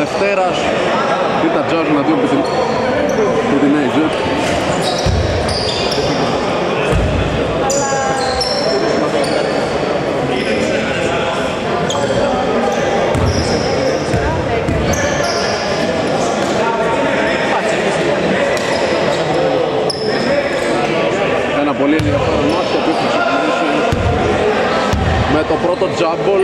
Δευτέρας. Ήταν Jazz εναντίον Teenagers. Ένα πολύ ενδιαφέρον μάτς το οποίο θα ξεκινήσει με το πρώτο τζάμπολ.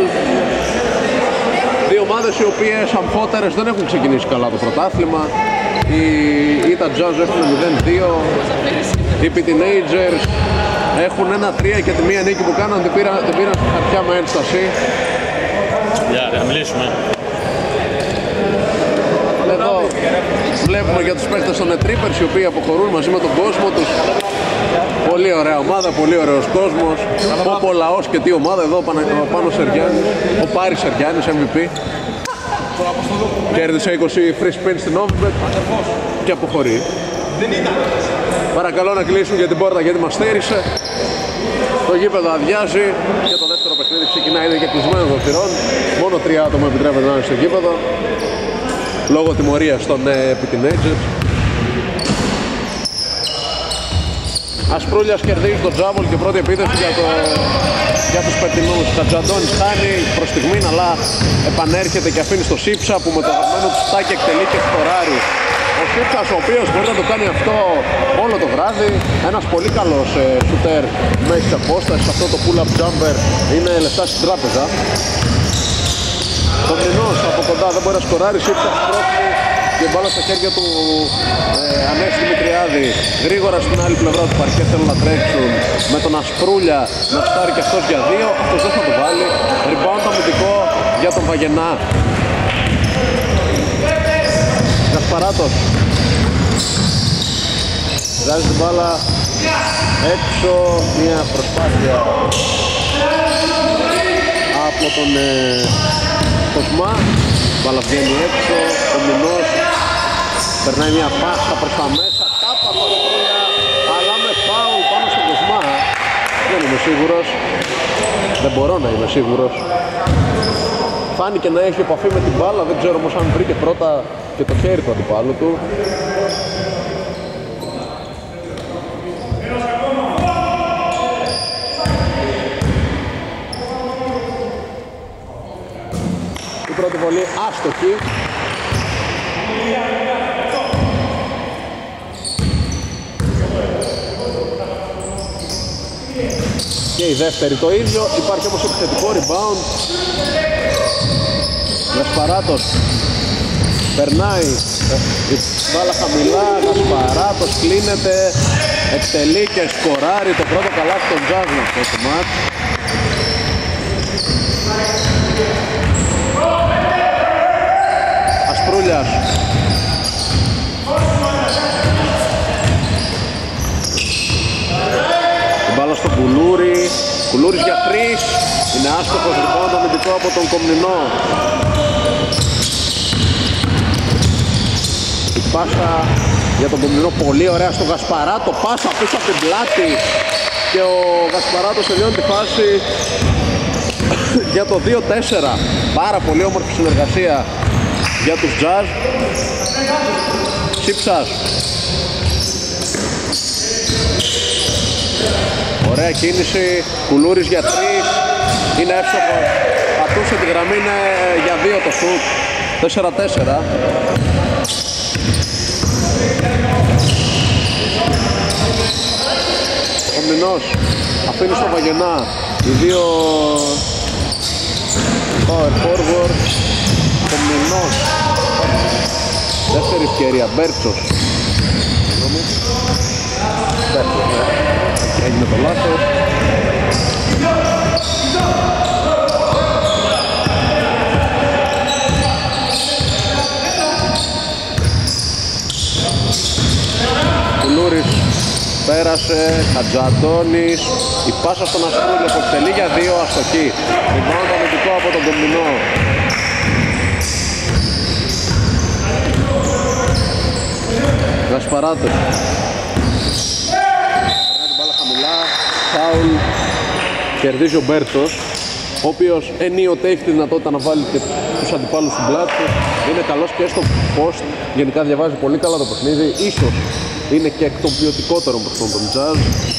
Δύο ομάδες οι οποίες αμφότερες δεν έχουν ξεκινήσει καλά το πρωτάθλημα. Οι Utah Jazz έχουν 0-2. Οι Teenagers έχουν 1-3 και τη μία νίκη που κάναν την πήραν στη χαρτιά με ένσταση. Να μιλήσουμε. Εδώ βλέπουμε για τους παίκτες των Trippers οι οποίοι αποχωρούν μαζί με τον κόσμο τους. Πολύ ωραία ομάδα, πολύ ωραίος κόσμος. Ο Πολαός και τι ομάδα εδώ, πάνω Σεργιάννης. Ο Πάρης Σεργιάννης, MVP. Κέρδισε 20 free spin στην Novibet και αποχωρεί. Παρακαλώ να κλείσουν για την πόρτα γιατί μας στέρισε. Το γήπεδο αδειάζει και το δεύτερο παιχνίδι ξεκινάει, είναι και κλεισμένο των θυρών. Μόνο 3 άτομα επιτρέπεται να είναι στο γήπεδο λόγω τιμωρίας των Teenagers. Ασπρούλιας κερδίζει τον τζάμπολ και πρώτη επίθεση για τους Περτινούς. Χατζαντώνης χάνει προς στιγμήν, αλλά επανέρχεται και αφήνει στο Σίψα που με το αγαπημένο του στάκι εκτελεί και σκοράρει. Ο Σίψας, ο οποίος μπορεί να το κάνει αυτό όλο το βράδυ, ένας πολύ καλός σουτέρ μέχρι τις απόστασεις, αυτό το pull-up jumper είναι λεφτά στην τράπεζα. Ο Μινός από κοντά δεν μπορεί να σκοράρει, Σίψας πρόκειται και μπάλα στα χέρια του Ανέστη Δημητριάδη. Γρήγορα στην άλλη πλευρά του παρκέ θέλουν να τρέξουν με τον Ασπρούλια να φτάρει και αυτός για 2. Αυτός δεν θα το βάλει. Rebound αμυντικό για τον Βαγενά. Γασπαράτος βγάζει την μπάλα έξω, μια προσπάθεια από τον Κοσμά. Μπάλα βγαίνει έξω, ο Μινός περνάει μια πάσα προς τα μέσα, κάπα από το τρία, αλλά με φάουλ πάνω στον Κοσμά. Δεν είμαι σίγουρος, δεν μπορώ να είμαι σίγουρος. Φάνηκε να έχει επαφή με την μπάλα, δεν ξέρω όμως αν βρήκε πρώτα και το χέρι του αντιπάλου του. Η πρώτη βολή άστοχη. Και η δεύτερη το ίδιο, υπάρχει όμως επιθετικό rebound. Γασπαράτος περνάει, η μπάλα χαμηλά, Γασπαράτος κλείνεται, εκτελεί και σκοράρει το πρώτο καλάθι των Jazz με αυτό το μάτς. Ασπρούλιας την μπάλα στο Κουλούρι, Κουλούρης για 3, είναι άστοχος λοιπόν το αμυντικό από τον Κομνηνό. Η πάσα για τον Κομνηνό πολύ ωραία στο Γασπαράτο, πάσα πίσω από την πλάτη και ο Γασπαράτος τελειώνει τη φάση για το 2-4. Πάρα πολύ όμορφη συνεργασία για τους Jazz. Σίψας, ωραία κίνηση, Κουλούρης για 3, είναι εύστοχος, πατούσε τη γραμμή, είναι για 2 το σουτ, 4-4. Ο Μινός αφήνει στο Βαγενά, οι δύο power forward. Ο Μινός, δεύτερη ευκαιρία, Μπέρτσος. Έγινε το λάθος. Κουλούρης πέρασε, Χατζαντώνης, η πάσα στον Ασπρούλιο που εκτελεί για 2, αστοχή. Rebound αμυντικό από τον Κομνηνό. Γασπαράτος περνάει την μπάλα χαμηλά, φάουλ, κερδίζει ο Μπέρτσος, ο οποίος ενίοτε έχει τη δυνατότητα να βάλει και τους τους αντιπάλους στην πλάτη του. Είναι καλός και στο post. Γενικά διαβάζει πολύ καλά το παιχνίδι. Ίσως είναι και εκ των ποιοτικότερων παιχτών των Jazz.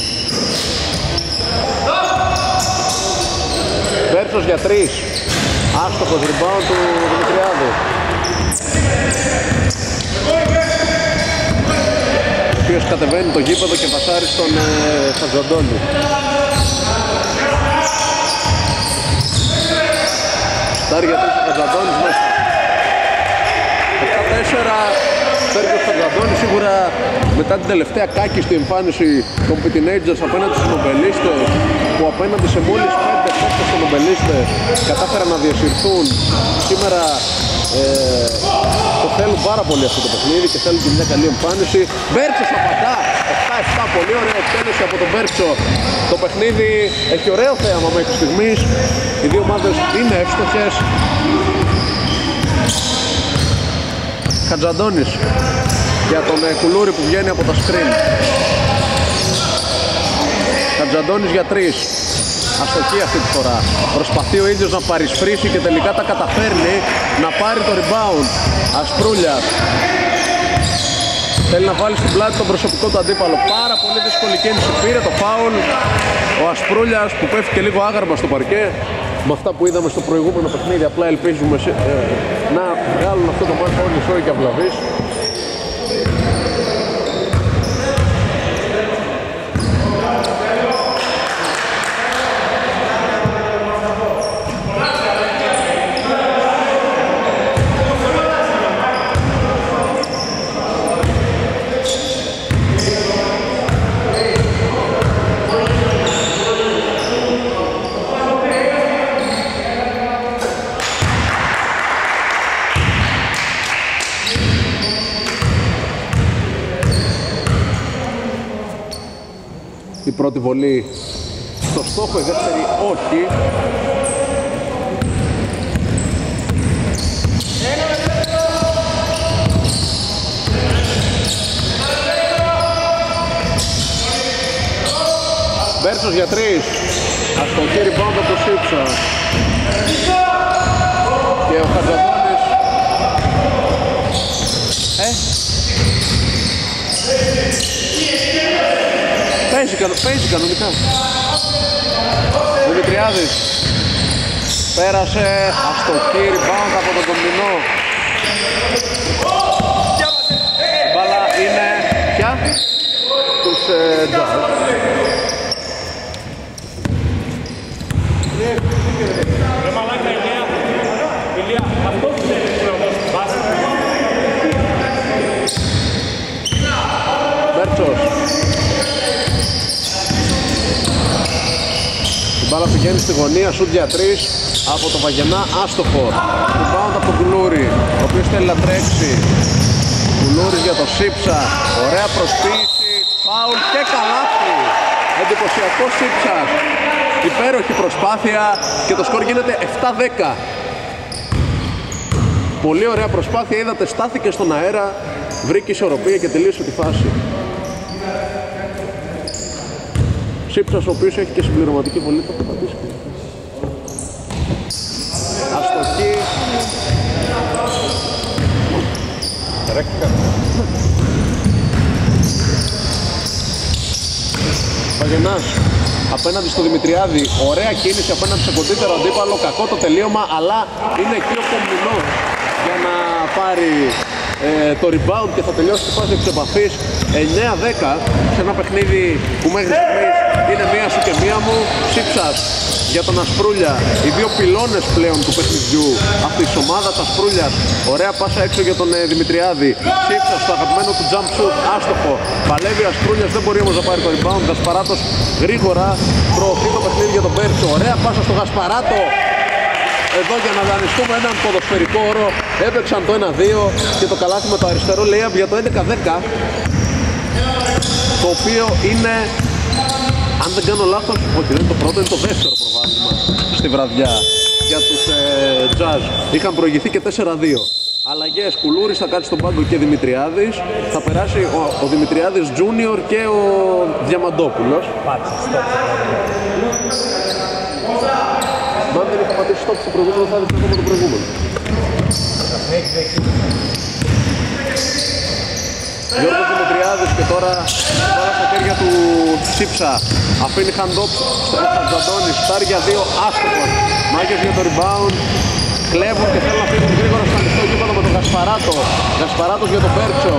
Βέρτσος για 3. Άστοχος rebound του Δημητριάδη. Ο οποίος κατεβαίνει το γήπεδο και πασάρει στον Χατζαντώνη. Στάρει για 3 ο Χατζαντώνης μέσα. 7-4 Σέργιος Χατζαντώνης. Σίγουρα μετά την τελευταία κάκιστη εμφάνιση των Teenagers απέναντι στους νομπελίστες, που απέναντι σε μόλις 5 παίκτες των νομπελίστες κατάφεραν να διασυρθούν, σήμερα το θέλουν πάρα πολύ αυτό το παιχνίδι και θέλουν και μια καλή εμφάνιση. Μπέρτσος απαντά, 7-7, πολύ ωραία εκτέλεση από τον Μπέρτσο. Το παιχνίδι έχει ωραίο θέαμα μέχρι στιγμής. Οι δύο ομάδες είναι εύστοχες. Χατζαντώνης για τον Κουλούρη που βγαίνει από τα screen. Χατζαντώνης για 3. Αστοχή αυτή τη φορά. Προσπαθεί ο ίδιος να παρισφρήσει και τελικά τα καταφέρνει να πάρει το rebound. Ασπρούλιας θέλει να βάλει στην πλάτη τον προσωπικό του αντίπαλο. Πάρα πολύ δύσκολη κίνηση. Πήρε το foul. Ο Ασπρούλιας που πέφτει και λίγο άγαρμα στο παρκέ. Με αυτά που είδαμε στο προηγούμενο παιχνίδι, απλά ελπίζουμε να βγάλουν αυτό το μάτι όλοι σώοι και αυλαβείς. Η πρώτη βολή στο στόχο, η δεύτερη όχι. Μπέρτσος για 3. Αστοχή rebound από το Σίψα. Και ο Χατζαντώνης παίζει κανονικά. Δημητριάδης πέρασε, αστοχή rebound από τον Κομινό. Η μπάλα είναι πια τους Jazz. Μπέρτσος. Η μπάλα πηγαίνει στη γωνία, σουτ για 3 από το Βαγενά, άστοχο. Rebound από τον Κουλούρη, ο οποίος θέλει να τρέξει. Κουλούρης για το Σίψα, ωραία προσποίηση, φάουλ και καλάθι. Εντυπωσιακό Σίψας, υπέροχη προσπάθεια και το σκορ γίνεται 7-10. Πολύ ωραία προσπάθεια, είδατε, στάθηκε στον αέρα, βρήκε ισορροπία και τελείωσε τη φάση. Σίψας, ο οποίος έχει και συμπληρωματική βολή, το έχει πατήσει. Αστοχή. Βαγενάς απέναντι στο Δημητριάδη, ωραία κίνηση απέναντι σε κοντύτερο αντίπαλο, κακό το τελείωμα, αλλά είναι εκεί ο Κομινός για να πάρει το rebound και θα τελειώσει τη φάση της επαφής. 9-10 σε ένα παιχνίδι που μέχρι στιγμής είναι μία σου και μία μου. Σίψας για τον Ασπρούλια, οι δύο πυλώνες πλέον του παιχνιδιού αυτής της ομάδας. Ασπρούλιας, ωραία πάσα έξω για τον Δημητριάδη. Σίψας στο αγαπημένο του jump shoot, άστοχο. Παλεύει ο Ασπρούλιας, δεν μπορεί όμως να πάρει το rebound. Γασπαράτος γρήγορα προωθεί το παιχνίδι για τον Μπέρτσο. Ωραία πάσα στο Γασπαράτο. Εδώ για να δανειστούμε έναν ποδοσφαιρικό όρο, έπαιξαν το 1-2 και το καλάθι με το αριστερό layup για το 11-10, το οποίο είναι, αν δεν κάνω λάθος, όχι δεν είναι το πρώτο, είναι το δεύτερο προβάδισμα στη βραδιά για τους Jazz. Είχαν προηγηθεί και 4-2. Αλλαγές, Κουλούρης θα κάτσει στον πάγκο και Δημητριάδης. Θα περάσει ο Δημητριάδης Junior και ο Διαμαντόπουλος. Αν δεν είχα πατήσει stop στο προηγούμενο, θα έδειξε ακόμα το προηγούμενο. Γιώργος Δημητριάδης και τώρα στα χέρια του Σίψα. Αφήνει hand-off στο Χατζαντώνης. Στάρει για 2, άστοχος. Μάγκες για το rebound. Κλέβουν και θέλουν να φύγουν γρήγορα στο ανοιχτό γήπεδο με τον Γασπαράτο. Γασπαράτος για τον Μπέρτσο.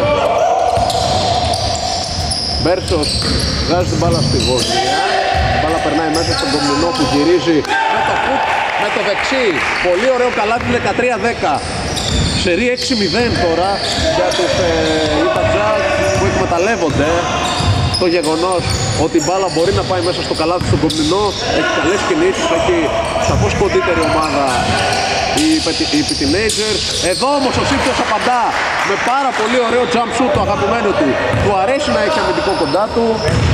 Μπέρτσος βγάζει την μπάλα στη γωνία. Η μπάλα περνάει μέσα στον Κομινό που γυρίζει με το φουτ, με το δεξί. Πολύ ωραίο καλάθι, 13-10. Σερί 6-0 τώρα για τους Utah Jazz που εκμεταλλεύονται το γεγονός ότι η μπάλα μπορεί να πάει μέσα στο καλάθι στον Κομινό. Έχει καλές κινήσεις, έχει σαφώς κοντύτερη ομάδα οι Teenagers. Εδώ όμως ο Σίψας απαντά με πάρα πολύ ωραίο jump shoot το αγαπημένο του. Του αρέσει να έχει αμυντικό κοντά του.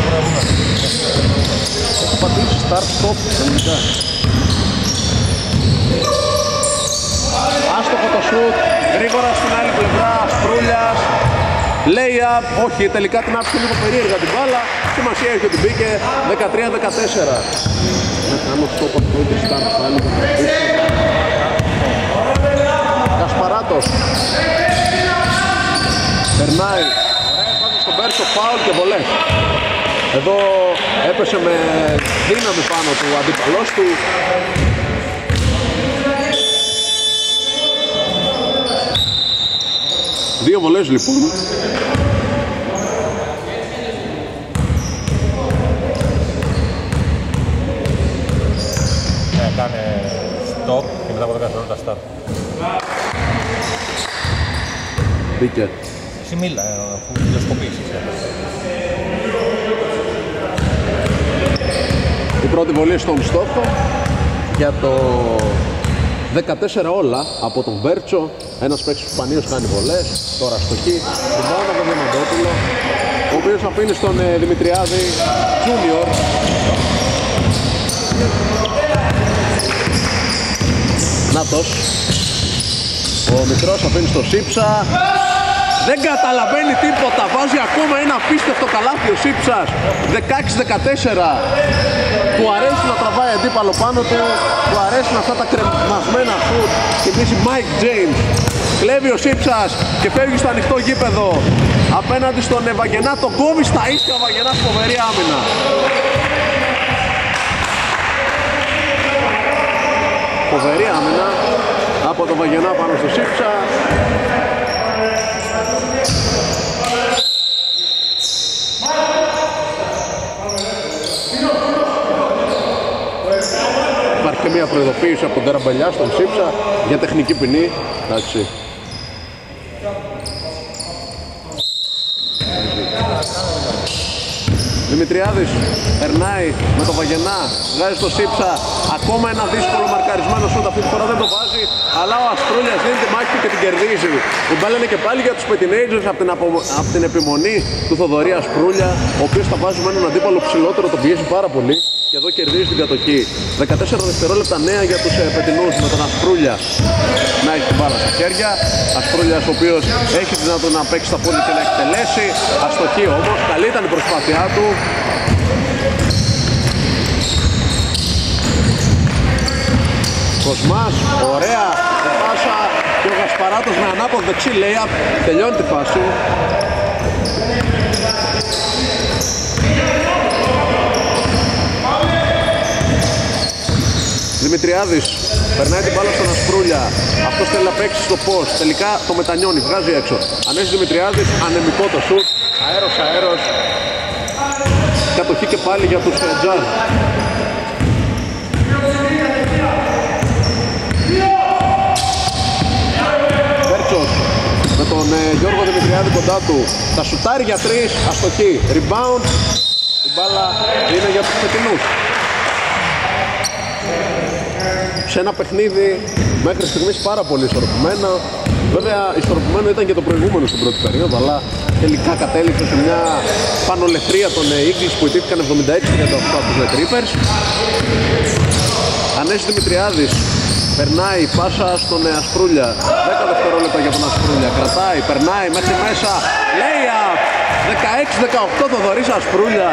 Έχω πατήσει start stop τελικά. Άστοχο το shoot, γρήγορα στην άλλη πλευρά, Σπρούλιας. Lay-up, όχι, τελικά την άφησε λίγο περίεργα την μπάλα. Σημασία έχει ότι μπήκε 13-14. Να κάνω stop από το start πάλι. Κασπαράτος. Περνάει. Ωραία, πάση στον Μπέρτσο, φάουλ και βολές. Εδώ έπεσε με δύναμη πάνω του αντίπαλός του. Δύο βολές λοιπόν. Κάνε stop και μετά από 10 δευτερόλεπτα start. Μπήκε. Εσύ μίλα, αφού τηλεσκοπήσεις. Η πρώτη βολή στον στόχο για το 14 όλα από τον Μπέρτσο. Ένας παίκτης που σπανίως κάνει βολές. Τώρα στοχή. Ριμπάουντ από τον Διαμαντόπουλο, ο οποίος αφήνει στον Δημητριάδη Junior. Νάτος. Ο μικρός αφήνει στο Σίψα. Δεν καταλαβαίνει τίποτα. Βάζει ακόμα ένα απίστευτο καλάθι ο Σίψας. 16-14. Του αρέσει να τραβάει αντίπαλο πάνω του. Του αρέσουν αυτά τα κρεμασμένα σουτ. Θυμίζει Mike James. Κλέβει ο Σίψας και φεύγει στο ανοιχτό γήπεδο. Απέναντι στον Βαγενά. Τον κόβει στα ίσια ο Βαγενάς, φοβερή άμυνα. Φοβερή άμυνα από τον Βαγενά πάνω στο Σίψα. Υπάρχει και μια προειδοποίηση από τον Τεραμπελιά στον Σίψα για τεχνική ποινή. Εντάξει. Δημητριάδης περνάει με το Βαγενά, βγάζει στο Σίψα. Ακόμα ένα δύσκολο μαρκαρισμένο σούτ, αυτή τη φορά δεν το βάζει. Αλλά ο Ασπρούλιας δίνει τη μάχη του και την κερδίζει. Η μπάλα είναι και πάλι για τους Teenagers από την επιμονή του Θοδωρή Ασπρούλια, ο οποίος θα βάζει με έναν αντίπαλο ψηλότερο, τον πιέζει πάρα πολύ. Και εδώ κερδίζει την κατοχή. 14 δευτερόλεπτα νέα για τους Πετινούς με τον Ασπρούλια να έχει την μπάλα στα χέρια. Ασπρούλιας ο οποίος έχει δυνατόν να παίξει τα πόδια και να εκτελέσει. Αστοχή όμως, καλή ήταν η προσπάθειά του. Κοσμάς, ωραία πάσα και ο Γασπαράτος με ανάποδο δεξί layup τελειώνει τη φάση. Δημητριάδης περνάει την μπάλα στον Ασπρούλια. Αυτός θέλει να παίξει στο post. Τελικά το μετανιώνει, βγάζει έξω. Ανέζει Δημητριάδης, ανεμικό το σουτ. Αέρος. Κατοχή και πάλι για τους Jazz. Μπέρτσος με τον Γιώργο Δημητριάδη κοντά του. Θα σουτάρει για 3, αστοχή. Rebound. Η μπάλα είναι για τους Πετινούς. Σε ένα παιχνίδι μέχρι στιγμής πάρα πολύ ισορροπημένο. Βέβαια ισορροπημένο ήταν και το προηγούμενο στην πρώτη περίοδο, αλλά τελικά κατέληξε σε μια πανολεθρία των Eagles που ιτήθηκαν 76-38 από τους Retrievers. Ανέση Δημητριάδης περνάει πάσα στον Ασπρούλια. 10 δευτερόλεπτα για τον Ασπρούλια. Κρατάει, περνάει μέχρι μέσα. Lay-up 16-18 το Θοδωρής Ασπρούλια.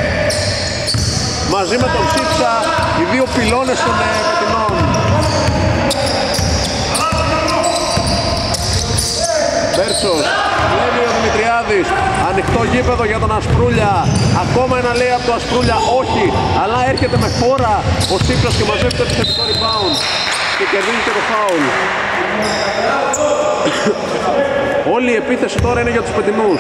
Μαζί με τον Σίψα, οι δύο πυλώνες των Πετινών. Μπέρτσος, βλέπει ο Δημητριάδης, ανοιχτό γήπεδο για τον Ασπρούλια. Ακόμα ένα λέει από το Ασπρούλια, όχι, αλλά έρχεται με φόρα ο Σίψος και μαζεύει το επιθετικό rebound και κερδίζει και το φάουλ. Όλη η επίθεση τώρα είναι για τους πετεινούς.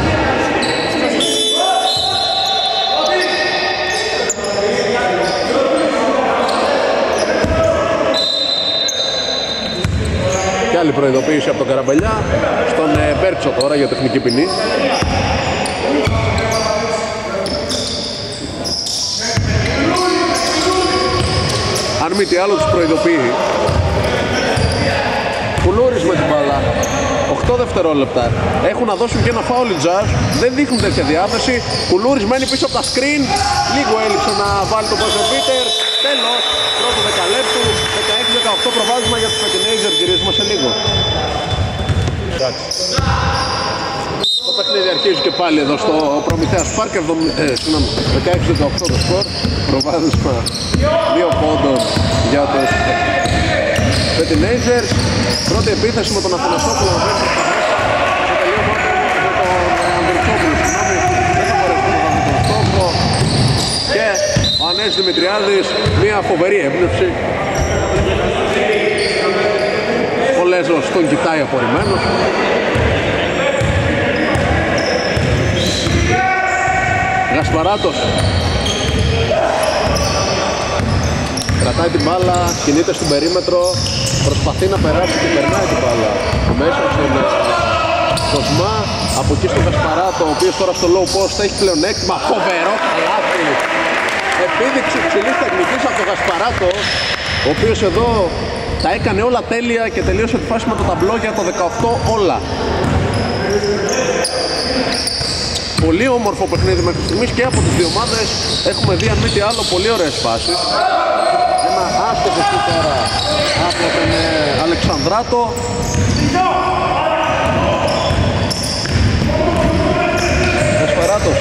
Και άλλη προειδοποίηση από τον Καραμπελιά στον Μπέρτσο τώρα για τεχνική ποινή. Αν μη τι άλλο τους προειδοποιεί. Κουλούρης με την μπάλα, 8 δευτερόλεπτα. Έχουν να δώσουν και ένα φάουλ Jazz, δεν δείχνουν τέτοια διάθεση. Κουλούρης μένει πίσω από τα screen, λίγο έλειψε να βάλει το buzzer beater. Τέλος, πρώτο δεκαλέπτου, 16-18 προβάδισμα για τους Petinaser, γυρίζουμε σε λίγο. Το παιχνίδι αρχίζει και πάλι εδώ στο Προμηθέας Πάρκ, 16-18 το σκορ, προβάδισμα 2 πόντων για τους Petinaser. Πρώτη επίθεση με τον Αθανασόπουλο να βρει στο τελείωμα με τον Ανδρουτσόπουλο, δεν θα μπορέσει να βάλει τον στόχο. Και ο Ανέσης Δημητριάδης, μια φοβερή έμπνευση. Ο Λέζος τον κοιτάει απορριμμένος. Γασπαράτος κρατάει την μπάλα, κινείται στην περίμετρο, προσπαθεί να περάσει και περνάει την μπάλα μέσα στον Κοσμά. Από εκεί στο Γασπαράτο, ο οποίος τώρα στο low post έχει πλεονέκτημα. Φοβερό καλάθι, επίδειξη υψηλής τεχνικής από τον Γασπαράτο, ο οποίος εδώ τα έκανε όλα τέλεια και τελείωσε τη φάση με το ταμπλό για το 18 όλα. Πολύ όμορφο παιχνίδι μέχρι στιγμής και από τις δύο ομάδες. Έχουμε δει αν μη τι άλλο πολύ ωραίες φάσεις. Ένα άστοχο σου τώρα από τον Αλεξανδράτο. Εσφαράτος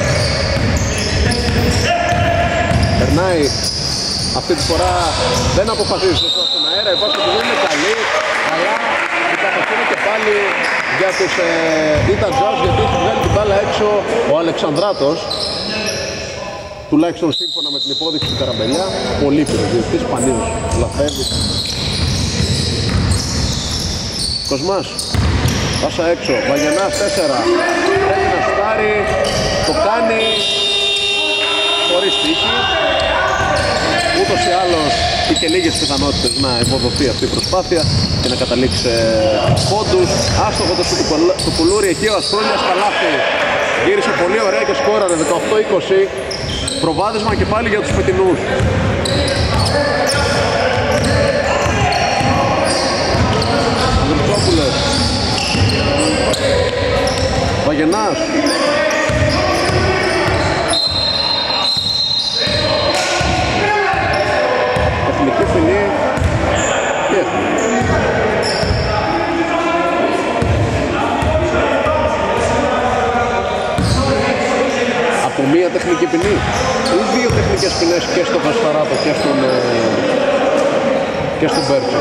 περνάει, αυτή τη φορά δεν αποφασίζει σωστά στον αέρα. Η φάση του δεν είναι καλή, αλλά η κατοχή είναι και πάλι για τους Utah Jazz, γιατί έχει βγάλει την μπάλα έξω ο Αλεξανδράτος, τουλάχιστον σύμφωνα με την υπόδειξη του Καραμπελιά. Πολύ πυροδευτής, σπανίως λαθεύει. Κοσμάς, πάσα έξω, Βαγενάς 4, πρέπει να σουτάρει, το κάνει χωρίς τύχη. Ούτως ή άλλως είχε λίγες πιθανότητες να υποδοθεί αυτή η προσπάθεια και να καταλήξει σε πόντους. Άστοχο το σουτ του Κουλούρη, εκεί ο Ασπρούλιας καλάθι. Γύρισε πολύ ωραία και σκόραρε 18-20. Προβάδισμα και πάλι για τους Πετινούς. Ανδρουτσόπουλος, Βαγενάς, τεχνική ποινή και από μία τεχνική ποινή ή δύο τεχνικές ποινές και στο Κασπαράτο και στον Μπέρτσο.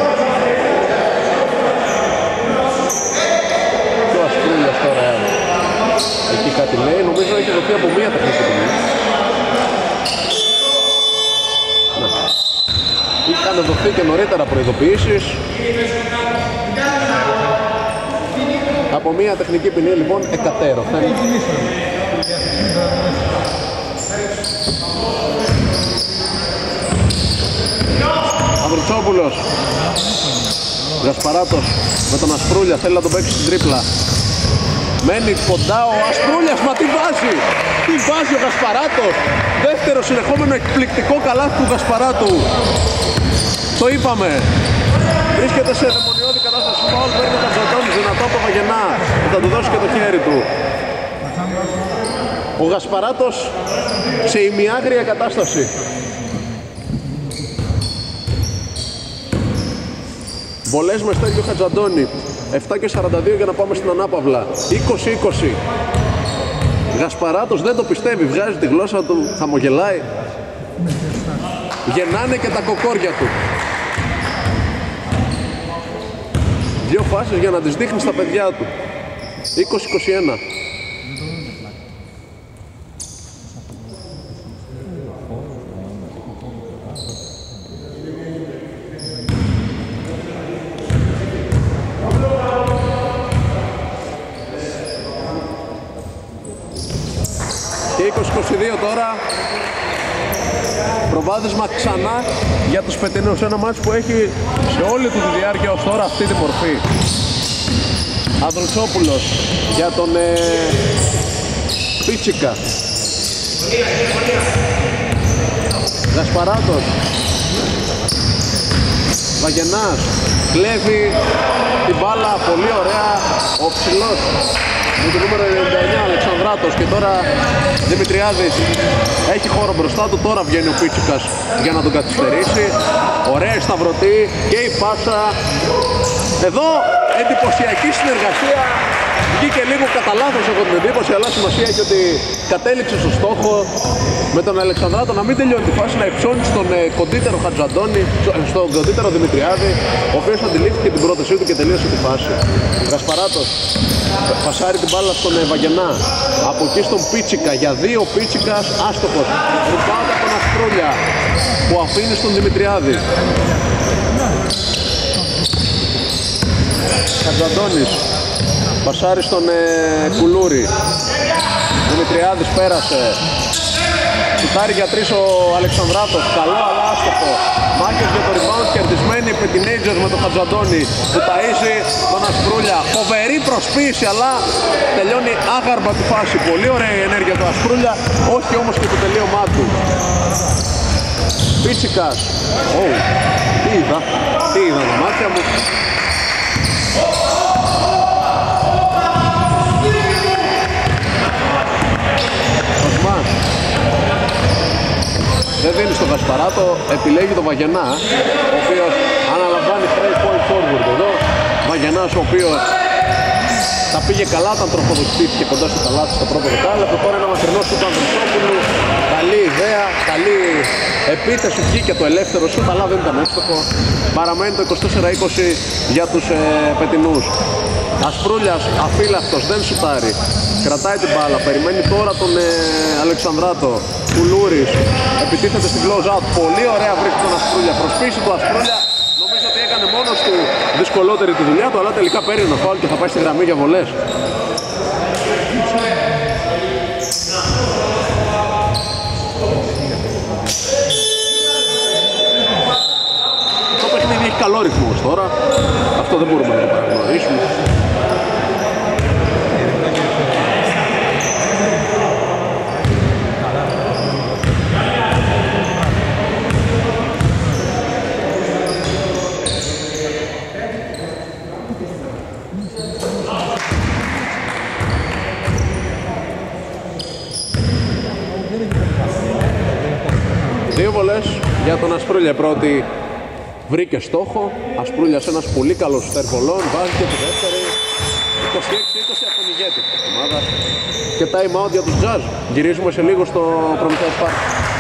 Και ο Ασπρούλιας τώρα εκεί κάτι λέει, νομίζω έχει δοθεί από μία τεχνική ποινή. Είχαν δοθεί και νωρίτερα προειδοποιήσεις. Από μία τεχνική ποινή λοιπόν εκατέρωθεν. Ανδρουτσόπουλος, Γασπαράτος με τον Ασπρούλια, θέλει να τον παίξει στην τρίπλα. Μένει κοντά ο Ασπρούλιας, μα τι βάζει! Τι βάζει ο Γασπαράτος! Δεύτερο συνεχόμενο εκπληκτικό καλάθι του Γασπαράτου. Το είπαμε. Βρίσκεται σε δαιμονιώδη κατάσταση φάουλ, παίρνει τον Τζαντώνης, δυνατό από Βαγενά. Θα του δώσει και το χέρι του. Ο Γασπαράτος σε ημιάγρια κατάσταση. Βολές με Στέργιο Χατζαντώνη. 7:42 για να πάμε στην ανάπαυλα. 20-20. Γασπαράτος δεν το πιστεύει, βγάζει τη γλώσσα του, χαμογελάει. Γεννάνε και τα κοκόρια του. Δύο φάσεις για να τις δείχνει στα παιδιά του. 20-21. Και 20-22 τώρα. Προβάδισμα ξανά για τους φετινούς. Ένα μάτς που έχει σε όλη του τη διάρκεια ως τώρα αυτή τη μορφή. Ανδρουτσόπουλος για τον Πίτσικα. Γασπαράτος. Βαγενάς κλέβει την μπάλα, πολύ ωραία ο ψηλός με το νούμερο 99 Αλεξανδράτος. Και τώρα Δημητριάδης έχει χώρο μπροστά του, τώρα βγαίνει ο Πίτσικας για να τον καθυστερήσει. Ωραία σταυρωτή και η πάσα. Εδώ εντυπωσιακή συνεργασία. Βγήκε λίγο κατά λάθος έχω την εντύπωση, αλλά σημασία έχει ότι κατέληξε στο στόχο με τον Αλεξανδράτο να μην τελειώνει τη φάση, να υψώνει στον κοντύτερο Χατζαντώνη, στον κοντύτερο Δημητριάδη, ο οποίος αντιλήφθηκε την πρότασή του και τελείωσε τη φάση. Γασπαράτος πασάρει την μπάλα στον Βαγενά, από εκεί στον Πίτσικα, για δύο Πίτσικας άστοχος. Ριμπάουντα από τον Ασπρούλια που αφήνει στον Δημητριάδη. Χατζαντώνης πασάρει στον Κουλούρη. Δημητριάδης πέρασε. Σουτάρει για τρεις ο Αλεξανδράτος. Καλό αλλά άστοχο. Μάχες για το rebound, κερδισμένοι οι teenagers με τον Χατζαντώνη που ταΐζει τον Ασπρούλια. Φοβερή προσποίηση, αλλά τελειώνει άγαρμα τη φάση. Πολύ ωραία η ενέργεια του Ασπρούλια, όχι όμως και το τελείωμά του. Πίτσικας. Τι είδα τα μάτια μου. Δεν δίνει στον Γασπαράτο, επιλέγει τον Βαγενά, ο οποίος αναλαμβάνει straight point forward εδώ. Βαγενάς ο οποίος τα πήγε καλά όταν τροφοδοτήθηκε κοντά στο καλάθι στο πρώτο δεκάλεπτο. Τώρα ένα μακρινό σουτ του Ανδρουσόπουλου. Καλή ιδέα, καλή επίθεση, βγήκε το ελεύθερο σουτ, αλλά δεν ήταν εύστοχο. Παραμένει το 24-20 για τους πετινούς. Ασπρούλιας αφύλακτος, δεν σουτάρει. Κρατάει την μπάλα, περιμένει τώρα τον Αλεξανδράτο. Κουλούρης επιτίθεται στην close-out. Πολύ ωραία βρίσκει τον Ασπρούλια. Προσπίση του Ασπρούλια. Νομίζω ότι έκανε μόνος του δυσκολότερη τη δουλειά του, αλλά τελικά παίρνει ένα φάουλ και θα πάει στη γραμμή για βολές. Το παιχνίδι έχει καλό ρυθμό τώρα. Αυτό δεν μπορούμε να το παραγνωρίσουμε. Δύο βολές για τον Ασπρούλια. Πρώτη βρήκε στόχο. Ασπρούλιας ένας πολύ καλός σουτέρ βολών. Βάζει και τη δεύτερη. 26-20 από τον ηγέτη της ομάδας. Και time out για τους Jazz. Γυρίζουμε σε λίγο στο Προμηθέας Πάρκ.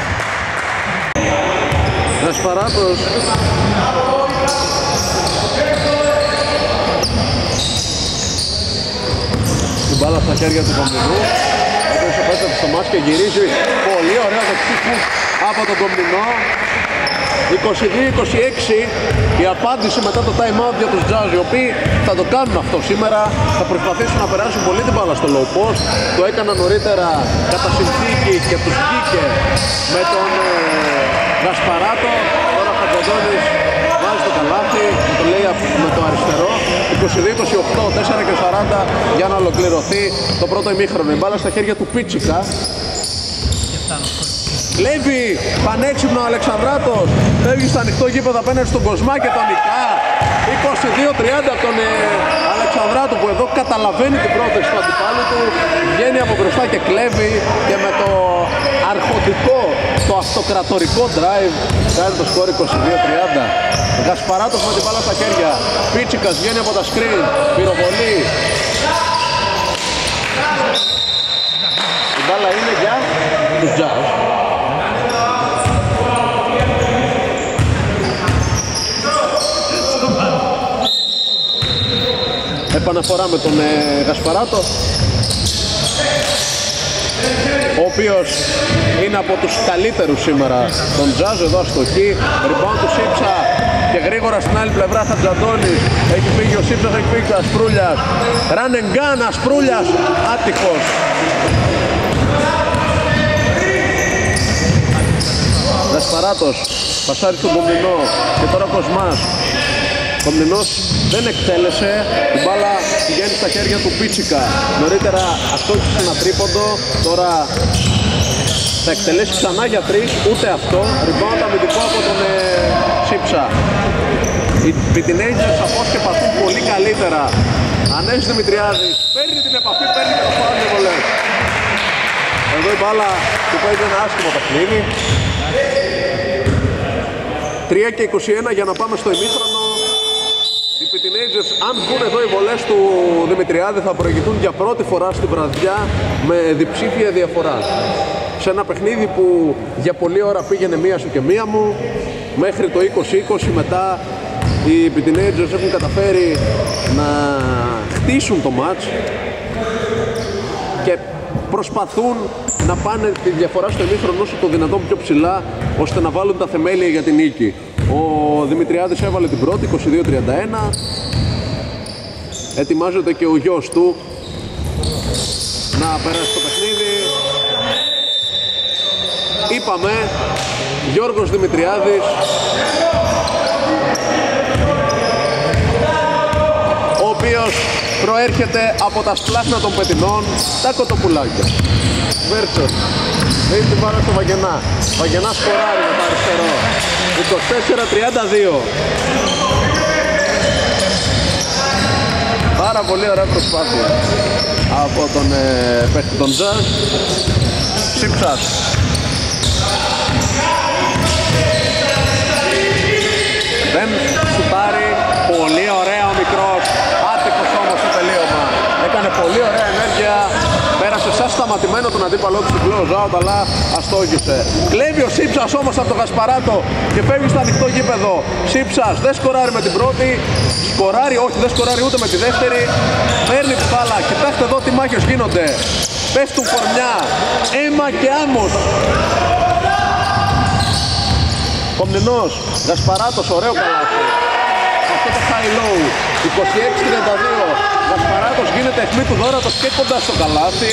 Γασπαράτος. Την μπάλα στα χέρια του Κομπλινού. Αυτός επέστρεψε στο μάτς και γυρίζει. Πολύ ωραίο δεξί από τον Κομπλινό. 22-26 η απάντηση μετά το time out για τους Jazz, οι οποίοι θα το κάνουν αυτό σήμερα. Θα προσπαθήσουν να περάσουν πολύ την μπάλα στο low post. Το έκαναν νωρίτερα κατά συνθήκη και τους βγήκε με τον Γασπαράτο. Τώρα ο Χατζαντώνης βάζει το καλάθι, το λέει με το αριστερό. 22-28, 4 και 40 για να ολοκληρωθεί το πρώτο ημίχρονο. Η μπάλα στα χέρια του Πίτσικα. Κλέβει πανέξυπνο ο Αλεξανδράτος, φεύγει στο ανοιχτό γήπεδο απέναντι στον Κοσμά και τον νικά. 22-30 από τον Αλεξανδράτο, που εδώ καταλαβαίνει την πρόθεση του αντιπάλου του, βγαίνει από μπροστά και κλέβει και με το αρχοντικό, το αυτοκρατορικό drive κάνει το σκορ 22-30. Γασπαράτος με την μπάλα στα χέρια, Πίτσικας βγαίνει από τα screen, πυροβολή. Η μπάλα είναι για τους Jazz. αναφορά με τον Γασπαράτο, ο οποίος είναι από τους καλύτερους σήμερα τον Jazz. Εδώ αστοχή, rebound του Σίψα και γρήγορα στην άλλη πλευρά Χατζαντώνης. Έχει φύγει ο Σίψας, έχει φύγει ο Ασπρούλιας. Run and gun, Ασπρούλιας άτυχος. Γασπαράτος πασάρει στον Κομνηνό και τώρα ο Κοσμάς. Ο Κομνηνός δεν εκτέλεσε, η μπάλα πηγαίνει στα χέρια του Πίτσικα. Νωρίτερα αστόχησε ένα τρίποντο, τώρα θα εκτελέσει ξανά για τρεις, ούτε αυτό. Rebound αμυντικό από τον Σίψα. Οι Teenagers σαφώς και παθούν πολύ καλύτερα. Ανέζησε Δημητριάδης, παίρνει την επαφή, παίρνει και το φάουλ και βολές. Εδώ η μπάλα του παίζει ένα άσχημο παιχνίδι. 3 και 21 για να πάμε στο ημίχρονο. Οι Teenagers, αν βγουν εδώ οι βολές του Δημητριάδη, θα προηγηθούν για πρώτη φορά στην βραδιά με διψήφια διαφορά. Σε ένα παιχνίδι που για πολλή ώρα πήγαινε μία σου και μία μου, μέχρι το 20-20, μετά οι Teenagers έχουν καταφέρει να χτίσουν το μάτς και προσπαθούν να πάνε τη διαφορά στο ημίχρονο όσο το δυνατόν πιο ψηλά, ώστε να βάλουν τα θεμέλια για την νίκη. Ο Δημητριάδης έβαλε την πρώτη, 22-31. Ετοιμάζεται και ο γιος του να περάσει το παιχνίδι. Είπαμε, Γιώργος Δημητριάδης, ο οποίος προέρχεται από τα σπλάχνα των πετεινών, τα κοτοπουλάκια. Βέρτσος, δίνει την πάρα στο Βαγγενά. Βαγγενά σκοράρει με το αριστερό. 24-32. Πάρα πολύ ωραία προσπάθεια από τον παίκτη των Jazz. Σίψας. Δεν σουτάρει. Πολύ ωραία ο μικρός. Άτυχος όμως το τελείωμα. Έκανε πολύ ωραία ενέργεια. Πέρασε σαν σταματημένο τον αντίπαλό του στην close-out, αλλά αστόγησε. Κλέβει ο Σίψας όμως από τον Γασπαράτο και φεύγει στο ανοιχτό γήπεδο. Σίψας δεν σκοράρει με την πρώτη. Σκοράρει, όχι, δεν σκοράρει ούτε με τη δεύτερη. Παίρνει την μπάλα. Κοιτάξτε εδώ τι μάχες γίνονται. Πέφτουν κορμιά. Αίμα και άμμος. Κομνηνός, Γασπαράτος, ωραίο καλάθι. Αυτό το high-low, 26-32. Γασπαράτος γίνεται αιχμή του δώρατος και κοντά στο καλάθι.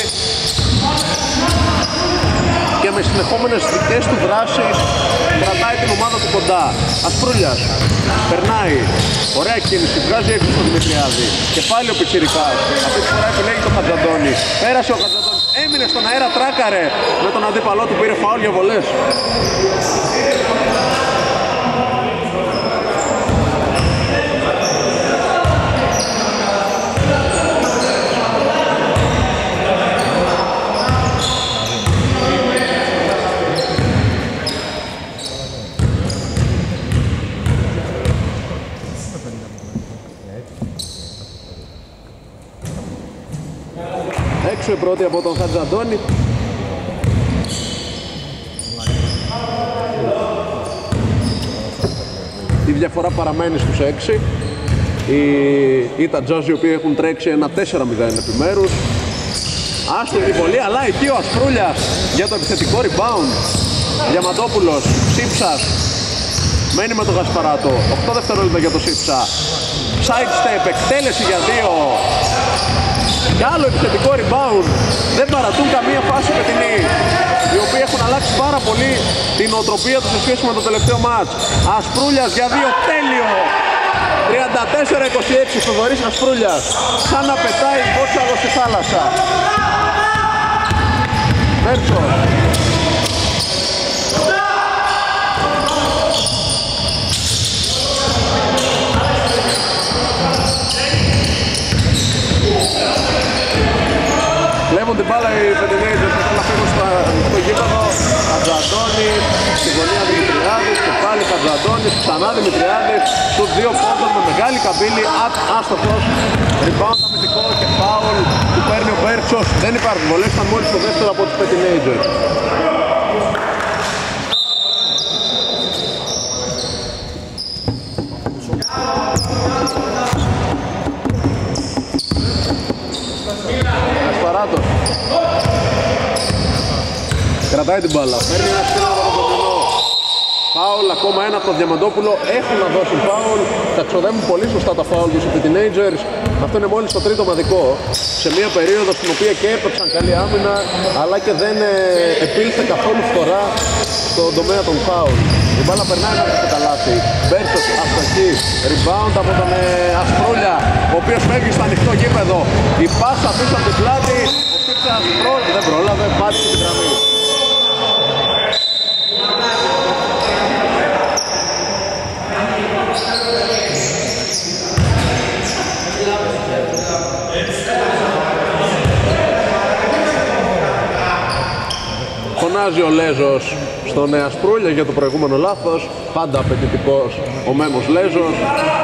Και με συνεχόμενες δικές του δράσεις κρατάει την ομάδα του κοντά. Ασπρούλιας, περνάει, ωραία κίνηση, βγάζει έξω στον Δημητριάδη. Και πάλι ο Πιτσιρικάς, αυτή τη φορά επιλέγει τον Χατζαντώνη. Πέρασε ο Χατζαντώνης, έμεινε στον αέρα, τράκαρε με τον αντίπαλό του, πήρε φάουλ για βολές. Έξω η πρώτη από τον Χατζαντώνη. Η διαφορά παραμένει στους 6. Οι τα Jazz οι οποίοι έχουν τρέξει ένα 4-0 επιμέρους. Άστοχη βολή, αλλά εκεί ο Ασπρούλιας για το επιθετικό rebound. Διαμαντόπουλος, Σίψας μένει με τον Γασπαράτο. 8 δευτερόλεπτα για το Σίψα. Side step, εκτέλεση για 2. Και άλλο επιθετικό rebound. Δεν παρατούν καμία φάση πετεινή, οι οποίοι έχουν αλλάξει πάρα πολύ την οτροπία τους σε σχέση με το τελευταίο μάτς. Ασπρούλιας για 2, τέλειο. 34-26, Θοδωρής Ασπρούλιας, σαν να πετάει μπότσαλο στη θάλασσα. Βέρτσος. Κλέβουν την μπάλα οι Teenagers, θέλουν να φύγουν στο γήπεδο. Χατζαντώνη, στη γωνία Δημητριάδης και πάλι Χατζαντώνης, ξανά Δημητριάδης, στους 2 πόντων με μεγάλη καμπύλη, άστοχος, rebound αμυντικό και foul που παίρνει ο Μπέρτσος. Δεν υπάρχουν βολές, ήταν μόλις το δεύτερο από τους Teenagers. Ασπαράτος. Κρατάει την μπάλα. Παίρνει ένα σκύλο από τον κοντινό. Φάουλ ακόμα ένα από τον Διαμαντόπουλο. Έχουν να δώσουν φάουλ. Τα ξοδεύουν πολύ σωστά τα φάουλ τους οι teenagers. Αυτό είναι μόλις το τρίτο ομαδικό. Σε μια περίοδο στην οποία και έπαιξαν καλή άμυνα, αλλά και δεν επήλθε καθόλου φθορά στον τομέα των φάουλ. Η μπάλα περνάει μέσα στο καλάθι. Μπέρσος, αστοχή, rebound από τον Ασπρούλια, ο οποίος φεύγει στο ανοιχτό γήπεδο. Η πάσα πίσω από την πλάτη, ο Σίψας δεν πρόλαβε, πάτησε την γραμμή. Φωνάζει ο Λέζος στον Ασπρούλια για το προηγούμενο λάθος. Πάντα απαιτητικός ο Μέμος Λέζος.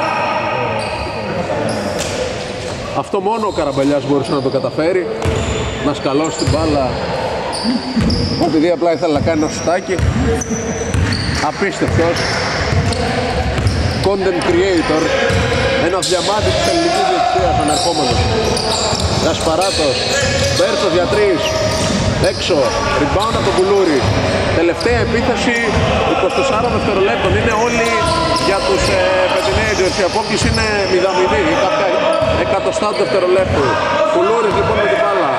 Αυτό μόνο ο Καραμπελιάς μπορούσε να το καταφέρει, να σκαλώσει την μπάλα, επειδή απλά ήθελε να κάνει ένα σουτάκι. Απίστευτος content creator, ένας διαμάτι της ελληνικής διευθυνσίας ανερχόμενος. Γασπαράτος, Μπέρτος για 3, έξω, rebound από τον Κουλούρη. Τελευταία επίθεση 24 δευτερολέπτων, είναι όλοι για τους teenagers. Η απόκληση είναι 0-0 ή κάποια εκατοστά του δευτερολέπτου. Κουλούρης λοιπόν με την μπάλα.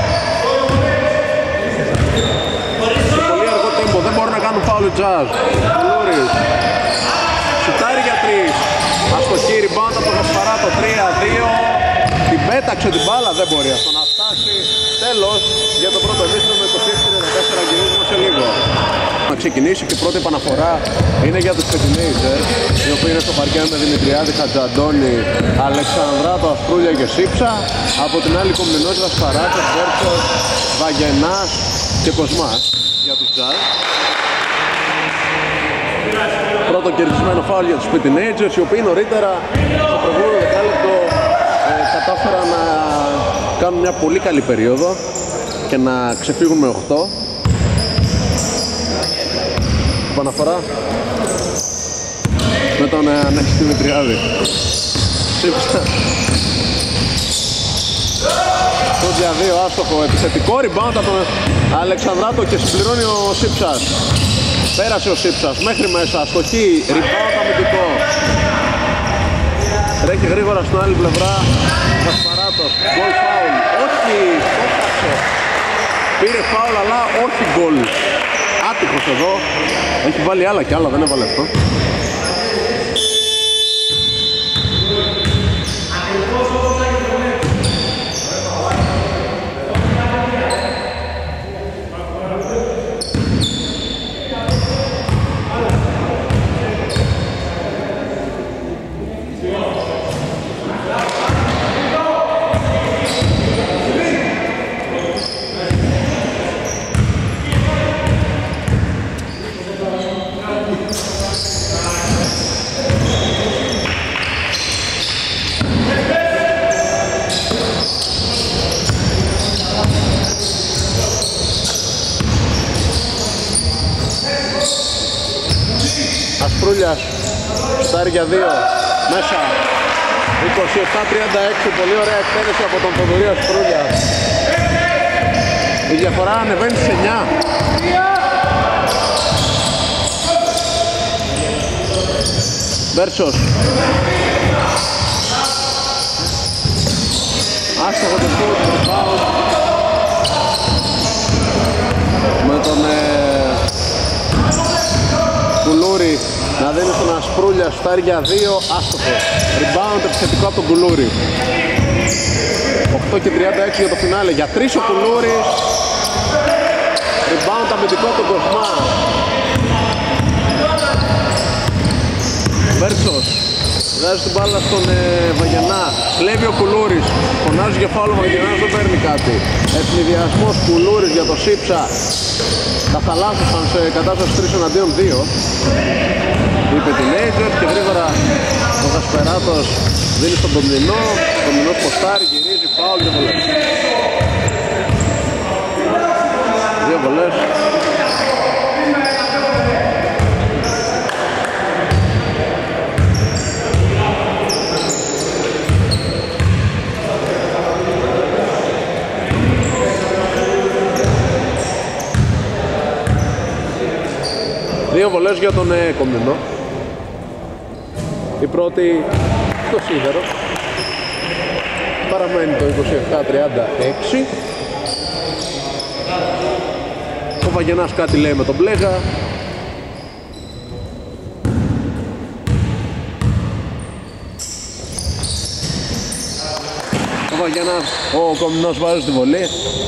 Σε πολύ αργό τέμπο, δεν μπορούν να κάνουν φάουλ Jazz. Κουλούρης σουτάρει για 3, αστοχή, rebound από τον Γασπαράτο, 3-2. Την πέταξε την μπάλα, δεν μπορεί αυτό να φτάσει. Τέλος για το πρώτο εμίχρονο με 26-34, γυρίζουμε σε λίγο. Να ξεκινήσει και η πρώτη επαναφορά είναι για τους teenagers, οι οποίοι είναι στο παρκέ με Δημητριάδη, Χατζαντώνη, Αλεξανδράτο, Ασπρούλια και Σίψα. Από την άλλη Κομνηνός, Γασπαράτος, Βέρτσος, Βαγενάς και Κοσμάς για τους Jazz. Πρώτο κερδισμένο φάουλ για τους teenagers, οι οποίοι νωρίτερα στο προηγούμενο δεκάλεπτο κατάφεραν να κάνουν μια πολύ καλή περίοδο και να ξεφύγουν με 8. Επαναφορά με τον Ανέξη Δημητριάδη. Σύψα. Το για 2 άστοχο, επιθετικό rebound από τον Αλεξανδράτο και συμπληρώνει ο Σύψας. Πέρασε ο Σύψας μέχρι μέσα, αστοχή, rebound αμυντικό. Τρέχει γρήγορα στην άλλη πλευρά Γασπαράτος, γκολ φάουλ, όχι, έφτασε. Πήρε φάουλ αλλά όχι γκολ. Άτυχος εδώ, έχει βάλει άλλα κι άλλα, δεν έβαλε αυτό. Ασπρούλιας, στάρει για 2, μέσα, 27-36, πολύ ωραία εκτέλεση από τον Θοδωρή Ασπρούλια. Η διαφορά ανεβαίνει σε 9. Μπέρσος. Άστοχο το σούτ, με τον Κουλούρη να δίνει στον Ασπρούλια, σουτάρει για 2, άστοχο. Rebound επιθετικό από τον Κουλούρη. 8 και 36 για το φινάλε, για 3 ο Κουλούρης. Rebound αμυντικό από τον Κοσμά. Βέρτσος βγάζει την μπάλα στον Βαγενά. Κλέβει ο Κουλούρης, φωνάζει για φάουλ ο Βαγενάς, δεν παίρνει κάτι. Ευνηδιασμός Κουλούρης για το Σύψα. Τα θαλάσσουσαν σε κατάσταση 3 εναντίον 2. Είπε την teenagers και γρήγορα ο Γασπεράτος δίνει στον Κομνηνό. Ο Κομνηνός ποστάρει, γυρίζει, φάουλ, 2 βολές. 2 βολές. Δύο βολές για τον Κομνηνό. Η πρώτη στο σίδερο. Παραμένει το 27-36. Ο Βαγενάς κάτι λέει με τον Μπλέγα. Ο Βαγενάς, ο Κομνηνός βάζει τη βολή.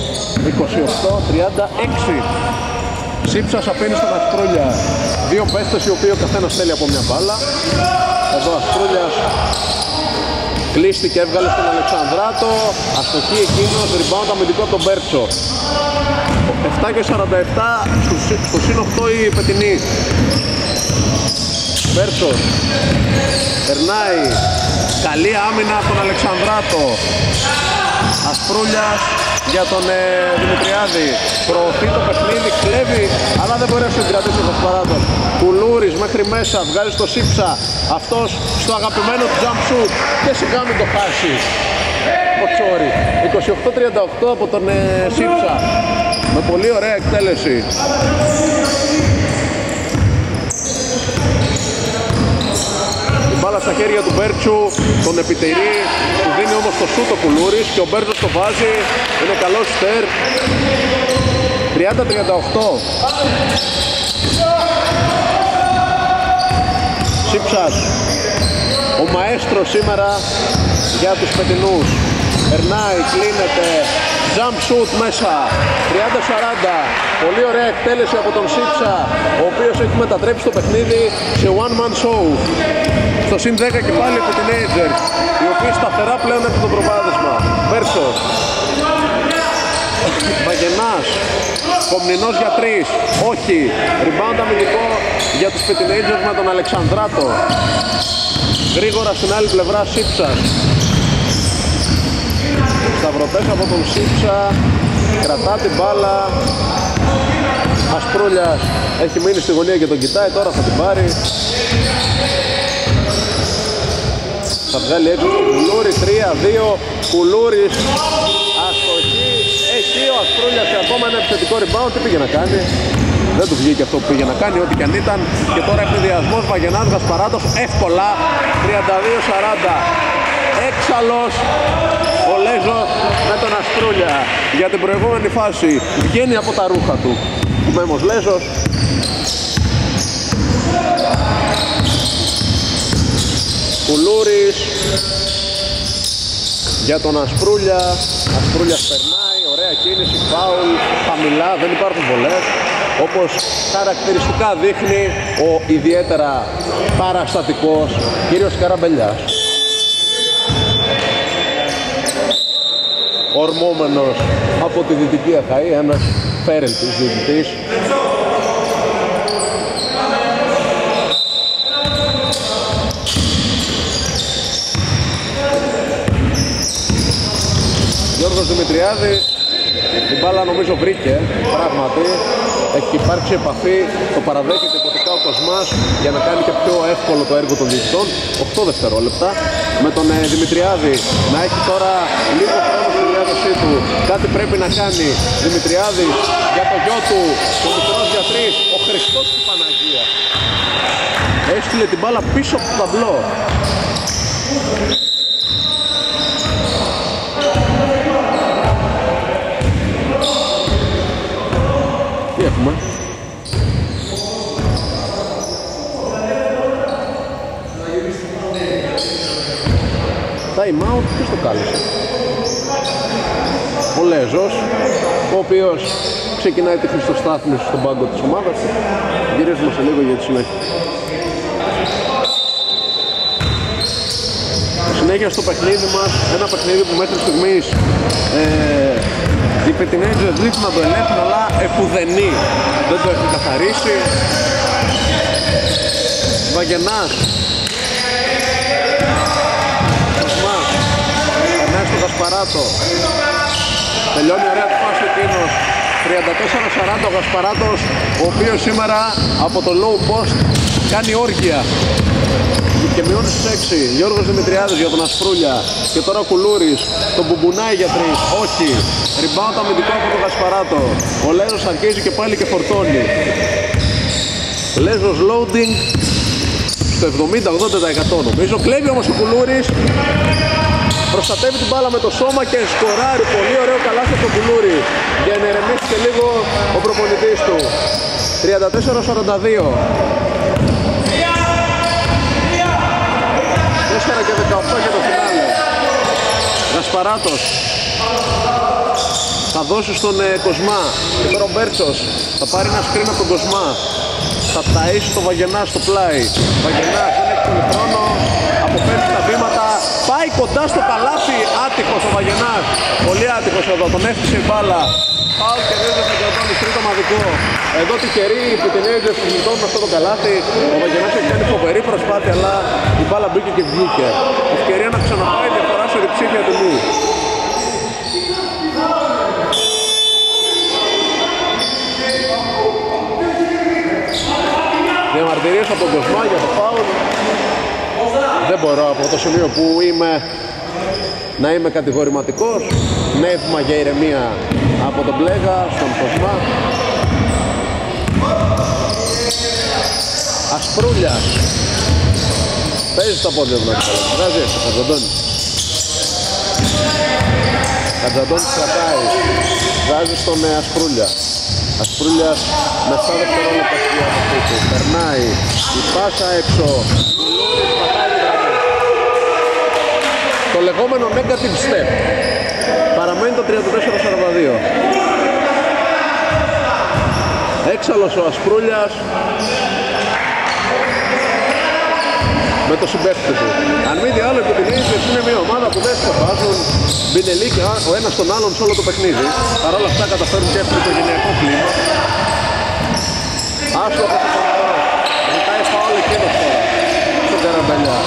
28-36. Σύψας αφήνει στον Ασπρούλια. Δύο παίχτες οι οποίοι ο καθένας θέλει από μια μπάλα. Εδώ ο Ασπρούλιας κλείστηκε, έβγαλε στον Αλεξανδράτο. Αστοχή εκείνος, rebound αμυντικό από τον Μπέρτσο. 7-47 στο συν 8 οι Πετινοί. Μπέρτσος περνάει. Καλή άμυνα από τον Αλεξανδράτο. Ασπρούλιας για τον Δημητριάδη. Προωθεί το παιχνίδι, κλέβει, αλλά δεν μπορεί να συγκρατήσει το Κασπαράτος. Κουλούρης μέχρι μέσα, βγάζει στο Σύψα. Αυτός στο αγαπημένο του jump shoot και σιγά μην το χάσει. Ο Τσόρι. 28-38 από τον Σύψα. Με πολύ ωραία εκτέλεση. Η μπάλα στα χέρια του Μπέρτσου, τον επιτηρεί, του δίνει όμως το σούτ ο Κουλούρης και ο Μπέρτσος το βάζει. Είναι καλό στέρ. 30-38. Σύψας, ο μαέστρος σήμερα για τους Πετινούς. Περνάει, κλείνεται, jump shoot μέσα, 30-40. Πολύ ωραία εκτέλεση από τον Σύψα, ο οποίος έχει μετατρέψει το παιχνίδι σε one man show. Στο συν 10 και πάλι από την Teenagers, οι οποίοι σταθερά πλέον έχουν το προβάδισμα. Βέρσος, Βαγενάς, Κομνηνός για 3, όχι. Rebound αμυντικό για τους Teenagers με τον Αλεξανδράτο. Γρήγορα στην άλλη πλευρά Σύψας. Σταυρωτές από τον Σύψα, κρατά την μπάλα. Ασπρούλιας έχει μείνει στη γωνία και τον κοιτάει, τώρα θα την πάρει. Θα βγάλει έξω στον Κουλούρη, 3-2, Κουλούρης, αστοχή. Εκεί ο Ασπρούλιας και ακόμα ένα επιθετικό rebound, τι πήγε να κάνει? Δεν του βγήκε αυτό που πήγε να κάνει, ό,τι και αν ήταν. Και τώρα ευνηδιασμός Βαγενάς Γασπαράτος, εύκολα, 32-40. Έξαλλος ο Λέζος με τον Ασπρούλια για την προηγούμενη φάση. Βγαίνει από τα ρούχα του ο Μέμος Λέζος. Κουλούρης για τον Ασπρούλια. Ασπρούλιας περνάει, ωραία κίνηση, φάουλ, χαμηλά, δεν υπάρχουν βολές. Όπως χαρακτηριστικά δείχνει ο ιδιαίτερα παραστατικός κύριος Καραμπελιάς. Ορμόμενος από τη Δυτική Αχαΐ, ένας φέρελτης διαιτητής. Γιώργος Δημητριάδης, την μπάλα νομίζω βρήκε, πράγματι. Έχει υπάρξει επαφή, το παραδέχεται υποτικά ο Κοσμάς για να κάνει και πιο εύκολο το έργο των διαιτητών. 8 δευτερόλεπτα. Με τον Δημητριάδη να έχει τώρα λίγο χρόνο στη διάθεσή του. Κάτι πρέπει να κάνει. Δημητριάδης για το γιο του, ο μικρός για 3, ο Χριστός του Παναγία. Έστειλε την μπάλα πίσω από το ταμπλό. Τι έχουμε? Time out, ποιος το κάλεσε? Ο Λέζος, ο οποίος ξεκινάει τη χριστοστάθμιση στον πάγκο της ομάδας. Γυρίζουμε σε λίγο για τη συνέχεια. Συνέχεια στο παιχνίδι μας, ένα παιχνίδι που μέχρι στιγμής οι Teenagers δείχνουν να το ελέγχουν, αλλά επουδενή δεν το έχουν καθαρίσει. Βαγενάς, Κοσμάς, περνάει στο Γασπαράτο, τελειώνει ωραία του φάση εκείνος. 34-40 ο Γασπαράτος, ο οποίος σήμερα από το low post κάνει όργια και μειώνει στους 6. Γιώργος Δημητριάδης για τον Ασπρούλια και τώρα ο Κουλούρης τον μπουμπουνάει για 3, όχι. Rebound αμυντικό από τον Γασπαράτο. Ο Λέζος αρχίζει και πάλι και φορτώνει. Λέζος loading στο 70-80% νομίζω. Κλέβει όμως ο Κουλούρης, προστατεύει την μπάλα με το σώμα και σκοράρει. Πολύ ωραίο καλάθι από τον Κουλούρη για να ηρεμήσει και λίγο ο προπονητής του. 34-42. 4 και 18 για το φινάλε. Γασπαράτος θα δώσει στον Κοσμά και τώρα ο Μπέρτσος θα πάρει ένα screen από τον Κοσμά, θα ταΐσει το Βαγενά στο πλάι. Βαγενάς δεν έχει πολύ χρόνο, αποφεύγει τα βήματα, πάει κοντά στο καλάθι, άτυχος ο Βαγενάς, πολύ άτυχος εδώ, τον έφτιασε η μπάλα. Πάω και δεν θα κρατώνει τρίτο μαδικό. Εδώ τυχεροί οι Πιτινέιζερς που γλιτώνουν αυτό το καλάθι. Ο Βαγενάς έχει κάνει φοβερή προσπάθεια, αλλά η μπάλα μπήκε και βγήκε. Ευκαιρία να ξαναπάει διαφορά σε διψήφια τιμή. Διαμαρτυρίες από τον Κοσμά για το φάουλ. Δεν μπορώ από το σημείο που είμαι να είμαι κατηγορηματικός. Νεύμα για ηρεμία από τον Πλέγα στον Κοσμά. Ασπρούλιας παίζει τα πόδια του να βγάζει ο Χατζαντώνης. Χατζαντώνης κρατάει, βγάζει στον Ασπρούλια. Ασπρούλιας με 7 δευτερόλεπτα στη διάθεσή του. Περνάει η πάσα έξω. Το λεγόμενο negative step. Παραμένει το 34-42. Έξαλλος ο Ασπρούλιας με το συμπαίχτη του. Αν μη τι άλλο, οι Πιτινέιζερς είναι μια ομάδα που δεν σκεφάζουν μπινελίκια ο ένας τον άλλον σε όλο το παιχνίδι. Παρ' όλα αυτά καταφέρουν και έχουν οικογενειακό κλίμα. Άστοχος ο Παναγός. Ζητάει φάουλ εκείνος τώρα στον Καραμπελιά.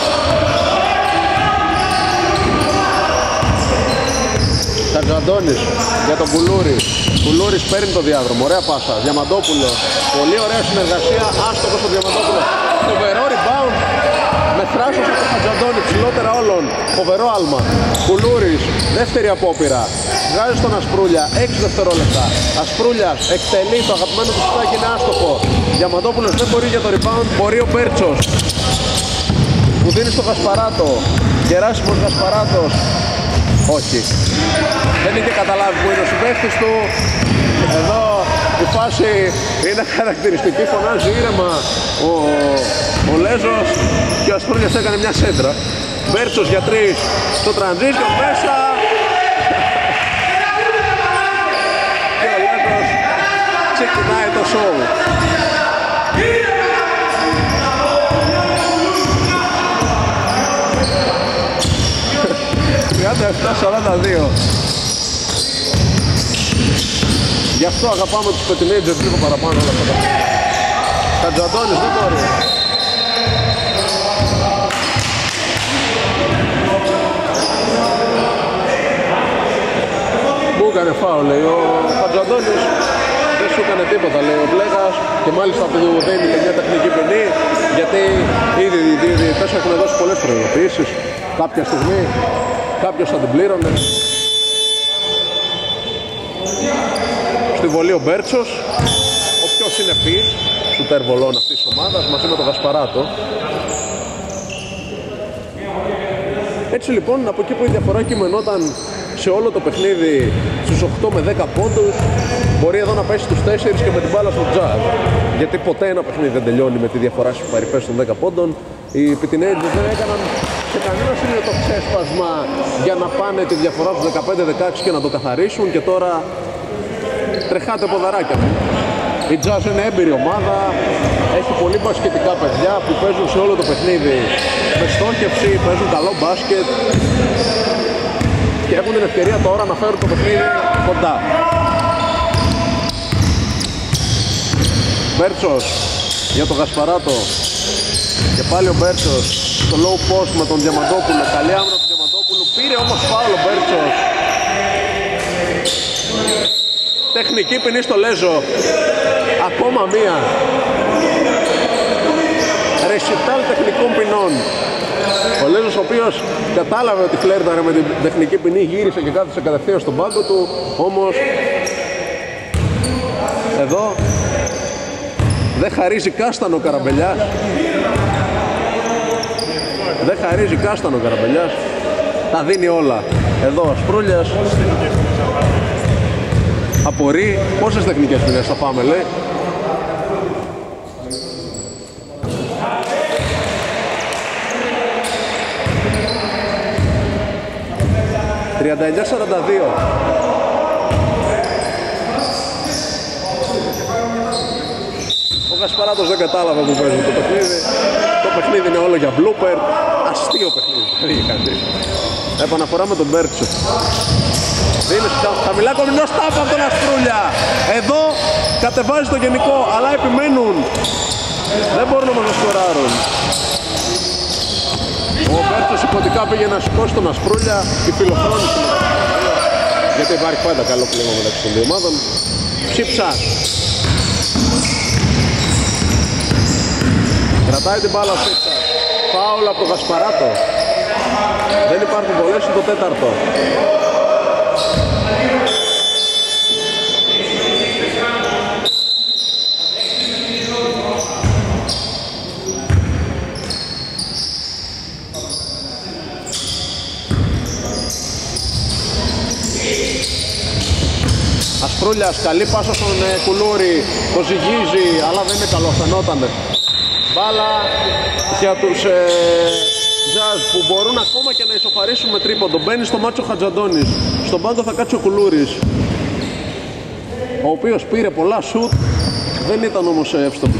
Χατζαντώνης για τον Κουλούρη. Κουλούρης παίρνει το διάδρομο, ωραία πάσα. Διαμαντόπουλος, πολύ ωραία συνεργασία. Άστοχος ο Διαμαντόπουλος. Φοβερό rebound με θράσος από τον Χατζαντώνη, ψηλότερα όλων. Φοβερό άλμα. Κουλούρης, δεύτερη απόπειρα. Βγάζει στον Ασπρούλια, 6 δευτερόλεπτα. Ασπρούλιας εκτελεί, το αγαπημένο του σουτάκι είναι άστοχο. Διαμαντόπουλος δεν μπορεί για το rebound, μπορεί ο Μπέρτσος που δίνει στο Γασπαράτο. Γεράσιμος Γασπαράτος. Όχι. Δεν είχε καταλάβει που είναι ο συμπαίχτης του. Εδώ η φάση είναι χαρακτηριστική, φωνάζει ήρεμα ο Λέζος και ο Ασπρούλιας έκανε μια σέντρα. Μπέρτσος για 3 στο transition μέσα. Και ο Λέζος ξεκινάει το show. 37-42. Γι' αυτό αγαπάμε τους Πιτινέιζερς λίγο παραπάνω όλα αυτά. Χατζαντώνης δεν μπορεί. Μου έκανε φάουλ, λέει ο Χατζαντώνης. Δεν σου έκανε τίποτα, λέει ο Πλέγας. Και μάλιστα του δίνει και μια τεχνική ποινή, γιατί ήδη οι διαιτητές έχουν δώσει πολλές προειδοποιήσεις. Κάποια στιγμή κάποιος θα την πλήρωνε. Στη βολή ο Μπέρτσος, ο πιο συνεπής σουτέρ βολών αυτής της ομάδας, μαζί με τον Γασπαράτο. Έτσι λοιπόν, από εκεί που η διαφορά κειμενόταν σε όλο το παιχνίδι στους 8 με 10 πόντους, μπορεί εδώ να πέσει στους 4 και με την μπάλα στο Jazz. Γιατί ποτέ ένα παιχνίδι δεν τελειώνει με τη διαφορά στους παρυπές των 10 πόντων. Οι Πιτινέιζερς δεν έκαναν σε κανένα σημείο το ξέσπασμα για να πάνε τη διαφορά του 15-16 και να το καθαρίσουν, και τώρα τρεχάτε ποδαράκια μου. Η Jazz είναι έμπειρη ομάδα, έχει πολύ μπασκετικά παιδιά που παίζουν σε όλο το παιχνίδι με στόχευση, παίζουν καλό μπάσκετ και έχουν την ευκαιρία τώρα να φέρουν το παιχνίδι κοντά. Μπέρτσος για τον Γασπαράτο και πάλι ο Μπέρτσος στο low post με τον Διαμαντόπουλο. Καλή άμυνα του Διαμαντόπουλου, πήρε όμως φάουλ ο Μπέρτσος. Τεχνική ποινή στο Λέζο. Ακόμα μία. Ρεσιτάλ τεχνικών ποινών. Ο Λέζος, ο οποίος κατάλαβε ότι φλέρταρε με την τεχνική ποινή, γύρισε και κάθισε κατευθείαν στον πάγκο του. Όμως εδώ Δεν χαρίζει κάστανο ο Καραμπελιάς. Δεν χαρίζει κάστανο ο Καραμπελιάς. Τα δίνει όλα. Εδώ ο Ασπρούλιας απορεί. Πόσες τεχνικές ποινές θα πάμε, λέει. «39-42». Ο Γασπαράτος δεν κατάλαβε που παίζει το παιχνίδι. Το παιχνίδι είναι όλο για blooper. Αστείο παιχνίδι. Επαναφορά με τον Μπέρτσο. Δίνει χαμηλά κομινό στάφ από τον Ασπρούλια. Εδώ κατεβάζει το γενικό, αλλά επιμένουν. Δεν μπορούν όμως να σκοράρουν. Ο Μπέρτσος υποτικά πήγε να σηκώσει τον Ασπρούλια. Η φιλοφρόνηση, γιατί υπάρχει πάντα καλό πλήγμα μεταξύ των δύο ομάδων. Ψήψας. Κρατάει την μπάλα ο Ψήψας. Φάουλ από τον Γασπαράτο. Δεν υπάρχουν πολλές, είναι το τέταρτο. Ασπρούλιας, καλή πάσα στον Κουλούρη. Το ζυγίζει, αλλά δεν είναι καλό, φαινότανε. Μπάλα για τους Jazz που μπορούν ακόμα και να ισοφαρίσουν με τρίποντο. Μπαίνει στο μάτσο Χατζαντώνης. Στον πάγκο θα κάτσει ο Κουλούρης, ο οποίος πήρε πολλά σουτ, δεν ήταν όμως εύστοχο.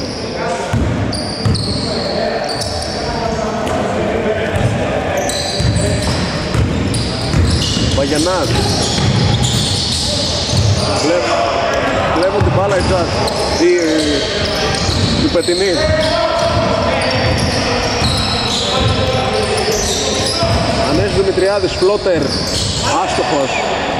Βαγενάς. Βλέπουν την μπάλα οι Jazz, οι πετινοί. Ανέσης Δημητριάδης, φλότερ, άστοχος.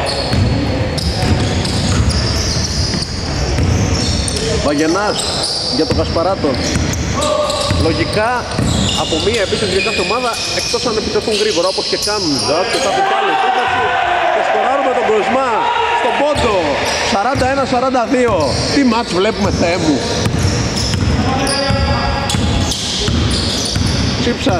Βαγενάς για τον Κασπαράτο. Λογικά από μία επίθεση για κάθε ομάδα, εκτός αν επιτεθούν γρήγορα, όπως και κάνουν οι Jazz, και θα πει πάλι επίθεση και σκοράρουμε τον Κοσμά στον πόντο. 41-42. Τι μάτς βλέπουμε, Θεέ μου. Τσίψας.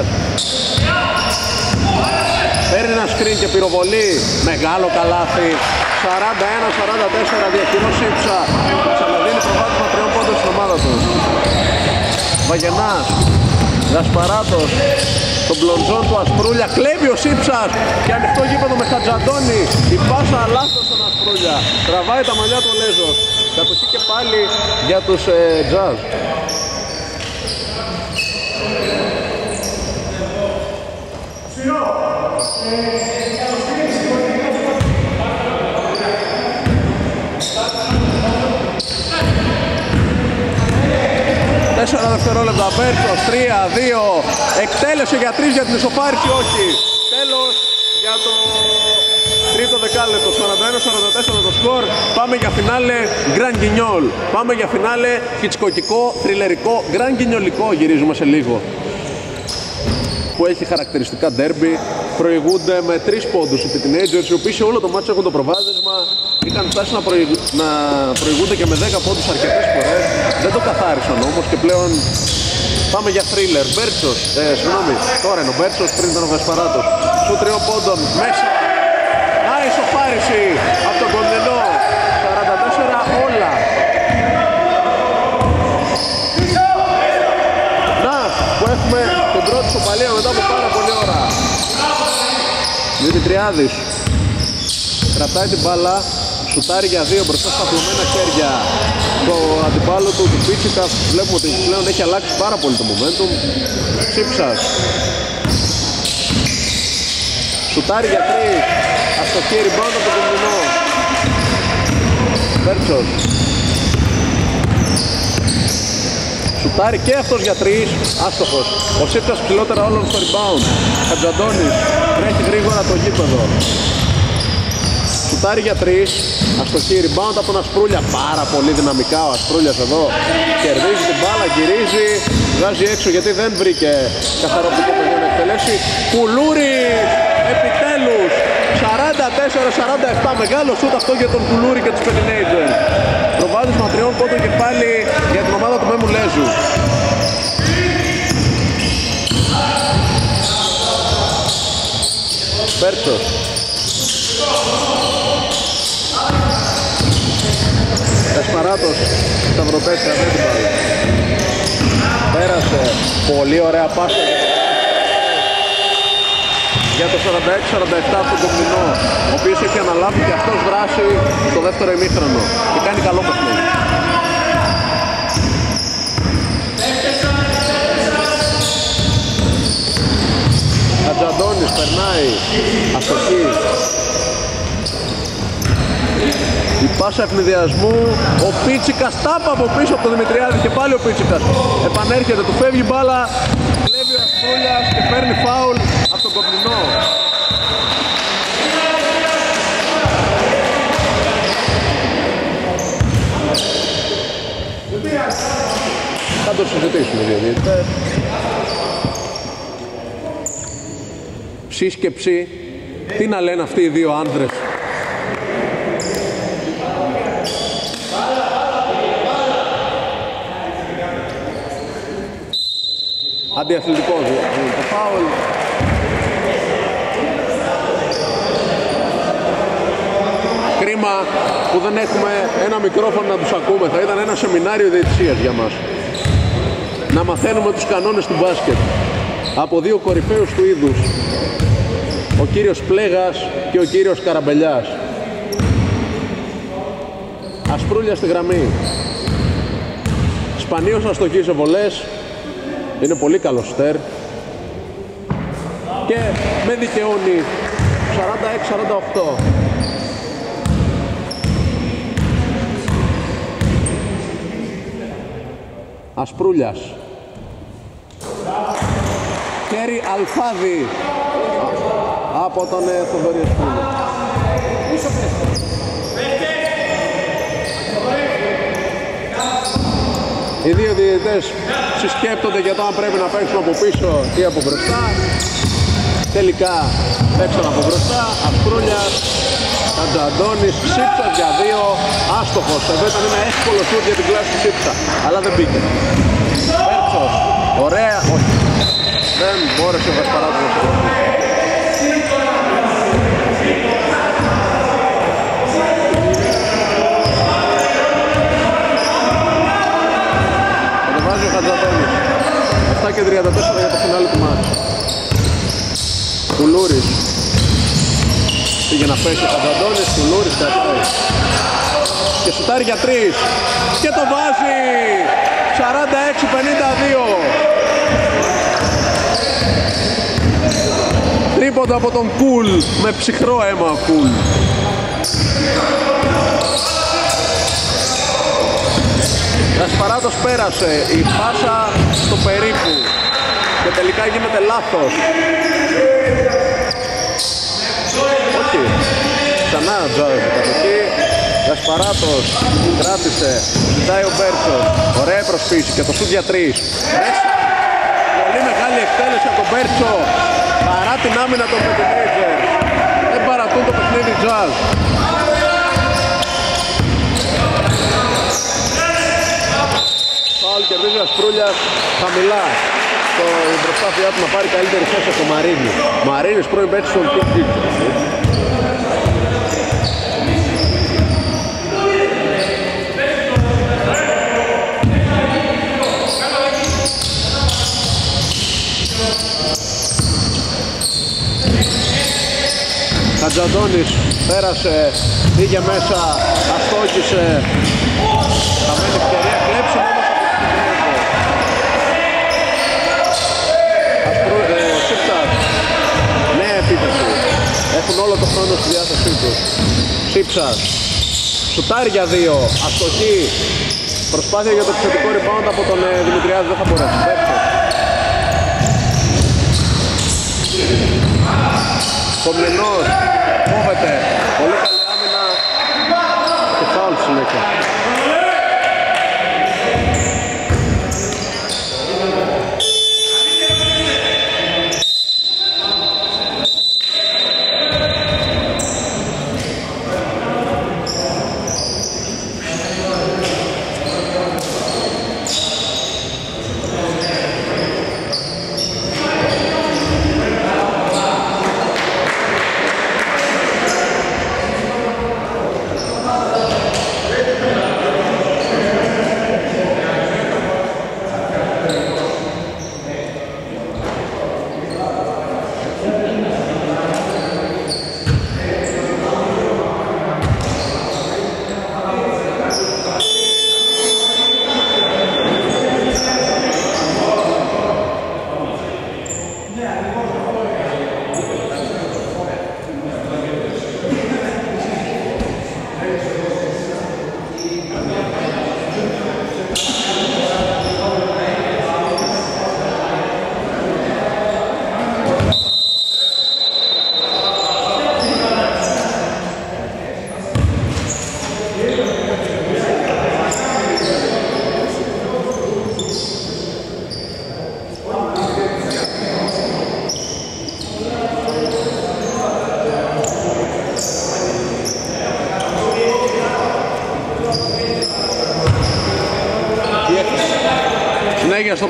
Παίρνει ένα σκριν και πυροβολεί. Μεγάλο καλάθι. 41-44. Διακινώ Τσίψα. Ξαναδίνει προβάδισμα 3 πόντων στην ομάδα του. Βαγενάς. Γασπαράτος. Τον μπλοντζόν του Ασπρούλια. Κλέβει ο Τσίψας. Και ανοιχτό γήπεδο με Χατζαντώνη. Η πάσα λάθος στον Ασπρούλια. Τραβάει τα μαλλιά του Λέζος. Κατοχή και πάλι για τους Jazz. Τέσσερα δευτερόλεπτα. Μπέρτσος, 3-2. Εκτέλεσε για 3 για την ισοφάριση, όχι. Τέλος για το τρίτο δεκάλεπτο. 41-44 το σκορ. Πάμε για φινάλε Γκραν Γκινιόλ. Πάμε για φινάλε χιτσκοκικό, θριλερικό, γκραν γκινιολικό. Γυρίζουμε σε λίγο. Που έχει χαρακτηριστικά ντέρμπι. Προηγούνται με 3 πόντους οι teenagers, οι οποίοι σε όλο το μάτσο έχουν το προβάδισμα. Είχαν φτάσει να προηγούνται και με 10 πόντους αρκετές φορές. Δεν το καθάρισαν όμως και πλέον πάμε για θρίλερ. Μπέρτσος, συγγνώμη, τώρα είναι ο Μπέρτσος, πριν ήταν ο Γασπαράτος. Σου 3 πόντων μέσα. Να ισοφάριση από τον Κοντενό. 44 όλα. Να, που έχουμε την πρώτη σοπαλία μετά από πάρα πολλή ώρα. Δημητριάδης κρατάει την μπάλα, σουτάρει για 2 μπροστά στα απλωμένα χέρια. Το αντιπάλο του Πίτσικα, βλέπουμε ότι πλέον έχει αλλάξει πάρα πολύ το momentum. Τσίψας σουτάρει για 3, αστοχή, rebound από τον Κοντινό. Μπέρτσος σουτάρει και αυτός για 3, άστοχος. Ο Τσίψας ψηλότερα όλων στο rebound. Χατζαντώνης τρέχει γρήγορα το γήπεδο. Σουτάρει για 3, αστοχή, rebound από τον Ασπρούλια. Πάρα πολύ δυναμικά ο Ασπρούλιας εδώ. Κερδίζει την μπάλα, γυρίζει, βγάζει έξω γιατί δεν βρήκε καθαρό πικό παιδί να εκτελέσει. Κουλούρης, επιτέλους, 44-47, μεγάλο σούτ αυτό για τον Κουλούρη και τους Πενινέιτζερ. Προβάδισμα 3 πόντων και πάλι για την ομάδα του Μέμου Λέζου. Πέρτσος. Κασπαράτος, σταυροπέτρα, δεν την πάει. Πέρασε, πολύ ωραία πάσα για το 46-47 από τον Κομινό, ο οποίος έχει αναλάβει και αυτός δράση στο δεύτερο ημίχρονο και κάνει καλό παιχνίδι. Χατζαντώνης περνάει, αστοχή. Η πάσα ευνηδιασμού, ο Πίτσικας τάπα από πίσω από τον Δημητριάδη και πάλι ο Πίτσικας επανέρχεται, του φεύγει μπάλα, κλέβει ο Ασπρούλιας και παίρνει φάουλ από τον Κοπλινό. Θα το συζητήσουμε οι διαιτητές. Ψης και ψη, τι να λένε αυτοί οι δύο άντρες. Αντιαθλητικός το φάουλ. Κρίμα που δεν έχουμε ένα μικρόφωνο να τους ακούμε. Θα ήταν ένα σεμινάριο διαιτησίας για μας. Να μαθαίνουμε τους κανόνες του μπάσκετ από δύο κορυφαίους του είδους, ο κύριος Πλέγας και ο κύριος Καραμπελιάς. Ασπρούλια στη γραμμή. Σπανίως αστοχή σε βολές. Είναι πολύ καλό στέρ και με δικαιώνει 46-48. Ασπρούλιας, χέρι Αλφάδη από τον Θοδωρή Ασπρούλια. Οι δύο διαιτητές συσκέπτονται για το αν πρέπει να παίξουν από πίσω ή από μπροστά. Τελικά παίξαν από μπροστά. Ασπρούλιας, Χατζαντώνης, Ψήψας για δύο, άστοχος. Εδώ ήταν ένα εύκολο σουτ για την κλάση του Ψήψα, αλλά δεν μπήκε. Πέρτσος, ωραία, όχι. Δεν μπόρεσε ο Κασπαράτος να σηκωθεί. Κατεβάζει ο Χατζαντώνης. 7 και 34 για το φινάλι του μάτς. Κουλούρης. Πήγε να πέσει ο Χατζαντώνης, Κουλούρης κατέβει. Και σουτάρει για 3. Και το βάζει! 46-52. Τρίποντο από τον Κουλ, με ψυχρό αίμα ο Κουλ. Κασπαράτος πέρασε, η πάσα στο περίπου και τελικά γίνεται λάθος. Όχι, ξανά Τζάζ από εκεί. Κασπαράτος κράτησε, ζητάει ο Μπέρτσος, ωραία προσπίση και το σούτ για 3. Μέσα, πολύ μεγάλη εκτέλεση από τον Μπέρτσο, παρά την άμυνα των Πετινέιτζερ. Δεν παρατούν το παιχνίδι Τζάζ. Φάουλ κερδίζει ο Ασπρούλιας χαμηλά στο προσπάθειά του να πάρει καλύτερη θέση από το Μαρίνι. Μαρίνης πρώην παίκτης στον Olympic. Χατζαντώνης πέρασε, πήγε μέσα, αστόχησε. Χαμένη ευκαιρία, κλέψιμο όμως από την Σύψας. Νέα επίθεση. Έχουν όλο το χρόνο στη διάθεσή τους. Σύψας. Σουτάρει για 2. Αστοχή. Προσπάθεια για το επιθετικό rebound από τον Δημητριάδη. Δεν θα μπορέσει. Κομινός. Κόβεται. Πολύ καλή άμυνα. Και φάουλ συνέχεια.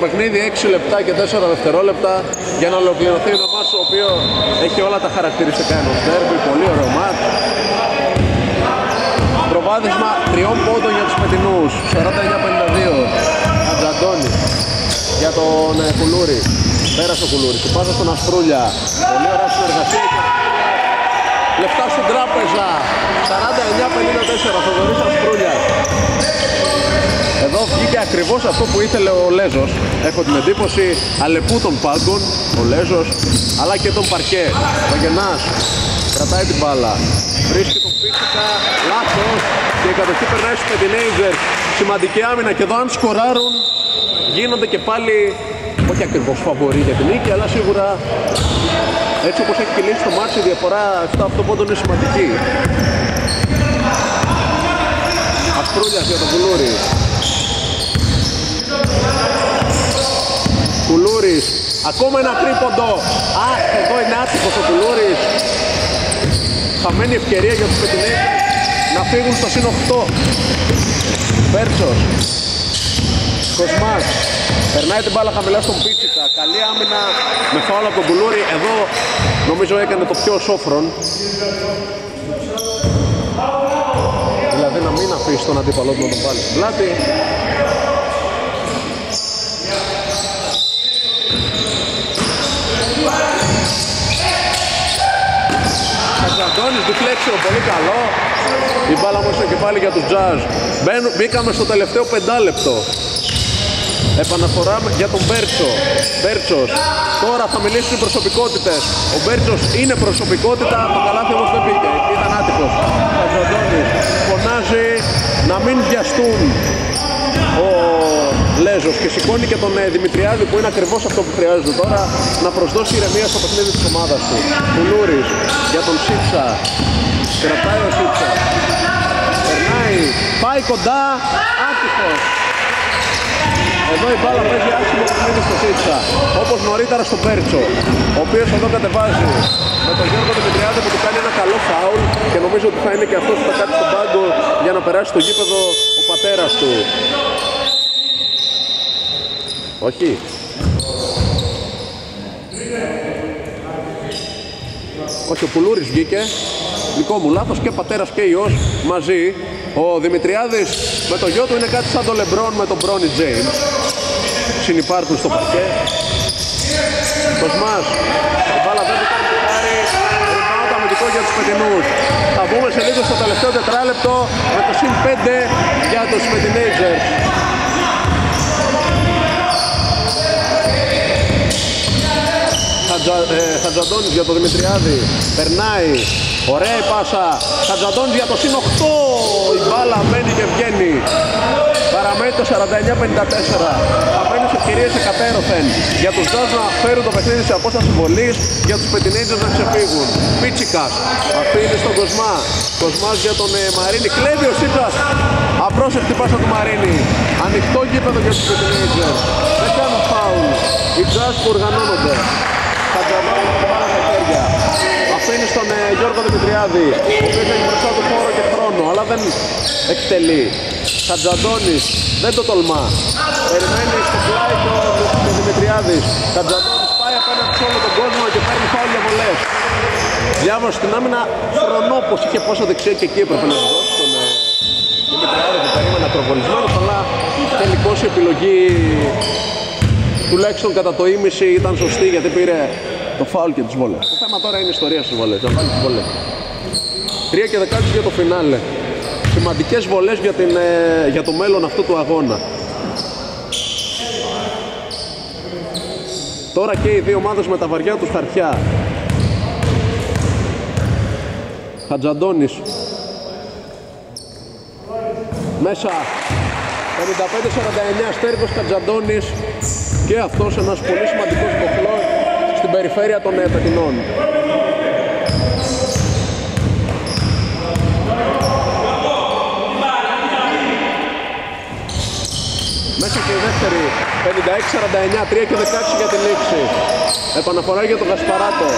παιχνίδι 6 λεπτά και 4 δευτερόλεπτα για να ολοκληρωθεί ένα μάτς το οποίο έχει όλα τα χαρακτηριστικά ενός ντέρμπι, πολύ ωραίο μάτς. Προβάδισμα 3 πόντων για τους πετινούς, 49-52. Χατζαντώνης για τον Κουλούρη. Πέρασε ο Κουλούρης, του πάσα στον Ασπρούλια. Πολύ ωραία συνεργασία. Λεφτά στην τράπεζα, 49-54, Θοδωρής Ασπρούλιας. Εδώ βγήκε ακριβώς αυτό που ήθελε ο Λέζος. Έχω την εντύπωση αλεπού των πάγκων, ο Λέζος, αλλά και τον παρκέ. Ο Γενάς κρατάει την μπάλα, βρίσκει τον Πίτσικα, λάθος, και η κατοχή περνάει στους Teenagers. Σημαντική άμυνα και εδώ αν σκοράρουν γίνονται και πάλι όχι ακριβώς φαβορί για την νίκη, αλλά σίγουρα έτσι όπως έχει κυλήσει το μάτσι η διαφορά 7-8 πόντων είναι σημαντική. Ασπρούλιας για τον Κουλούρη. Κουλούρης, ακόμα ένα τρίποντο. Αχ, εδώ είναι άτυχος ο Κουλούρης. Χαμένη ευκαιρία για τους Πετινέκους να φύγουν στο συν 8. Πέρτσος, Κοσμάς, περνάει την μπάλα χαμηλά στον Πίτσικα. Καλή άμυνα με φάουλ από τον Κουλούρη. Εδώ νομίζω έκανε το πιο σόφρον. Δηλαδή να μην αφήσει τον αντίπαλό του να τον βάλει στην πλάτη. Χατζαντώνης, deflection, πολύ καλό. Η μπάλα όμως είναι και πάλι για τους Jazz. Μπήκαμε στο τελευταίο 5 λεπτό. Επαναφορά για τον Μπέρτσο. Μπέρτσος, τώρα θα μιλήσουν οι προσωπικότητες. Ο Μπέρτσος είναι προσωπικότητα, το καλάθι όμως δεν πήγε, ήταν άτυχος. Χατζαντώνης φωνάζει να μην βιαστούν ο Λέζος και σηκώνει και τον Δημητριάδη που είναι ακριβώς αυτό που χρειάζεται τώρα, να προσδώσει ηρεμία στο παιχνίδι της ομάδας του. Κουλούρης για τον Σίτσα, κρατάει ο Σίτσα, περνάει, πάει κοντά, άτυχος. Εδώ η μπάλα παίζει άσχημο παιχνίδι στο Σίτσα, όπως νωρίτερα στο Πέρτσο, ο οποίος εδώ κατεβάζει με τον Γιώργο Δημητριάδη που του κάνει ένα καλό φάουλ και νομίζω ότι θα είναι και αυτός που θα κάτσει στον πάγκο για να περάσει στο γήπεδο ο πατέρας του. Όχι. Όχι, ο Κουλούρης βγήκε. Δικό μου λάθος, και πατέρας και ιός μαζί. Ο Δημητριάδης με το γιο του είναι κάτι σαν το Λεμπρόν με τον Μπρόνι Τζέιμς. Συνυπάρχουν στο παρκέ. Κοσμάς, η μπάλα δεν του κάνει χάρη. Ριμπάουντ αμυντικό για τους Πετινούς. Θα μπούμε σε λίγο στο τελευταίο τετράλεπτο με το συν 5 για τους Teenagers. Χατζαντώνης για τον Δημητριάδη, περνάει, ωραία η πάσα, Χατζαντώνης για το συν 8, η μπάλα μένει και βγαίνει, παραμένει το 49-54, χαμένες ευκαιρίες εκατέρωθεν για τους Jazz να φέρουν το παιχνίδι σε απόσταση βολής, για τους Teenagers να ξεφύγουν. Πίτσικας, αφήνει στον Κοσμά, Κοσμάς για τον Μαρίνη, κλέβει ο Σίτσας, απρόσεκτη πάσα του Μαρίνη, ανοιχτό γήπεδο για τους Teenagers, δεν κάνουν φάουλ, οι Jazz που οργανώνονται. Χατζαντώνης με πάρα στα χέρια. Αφήνει στον Γιώργο Δημητριάδη, ο οποίος έχει μπροστά του χώρο και χρόνο, αλλά δεν εκτελεί. Χατζαντώνης δεν το τολμά. Περιμένει στο πλάι του Δημητριάδης. Χατζαντώνης πάει απέναντι σε όλο τον κόσμο και παίρνει φάουλ για βολές. Διάβασε στην άμυνα Χρονόπος, είχε πόσα δεξιά και εκεί έπρεπε να δώσει τον Δημητριάδη που περίμενε ακροβολισμένος, αλλά τελικώς η επιλογή τουλάχιστον κατά το ίμιση ήταν σωστή γιατί πήρε το φάουλ και τις βόλες. Το θέμα τώρα είναι η ιστορία στις βόλες, να βάλει τις βόλες. 3 και 16 για το φινάλε. Σημαντικές βολές για το μέλλον αυτού του αγώνα. Τώρα και οι δύο ομάδες με τα βαριά τους χαρτιά. Χατζαντώνης μέσα, 55-49, Στέρικος Χατζαντώνης, και αυτός ένας πολύ σημαντικός μποχλός στην περιφέρεια των Πετινών. Μέσα και η δεύτερη, 56-49, 3 και 16 για την λήξη. Επαναφορά για τον Γασπαράτο.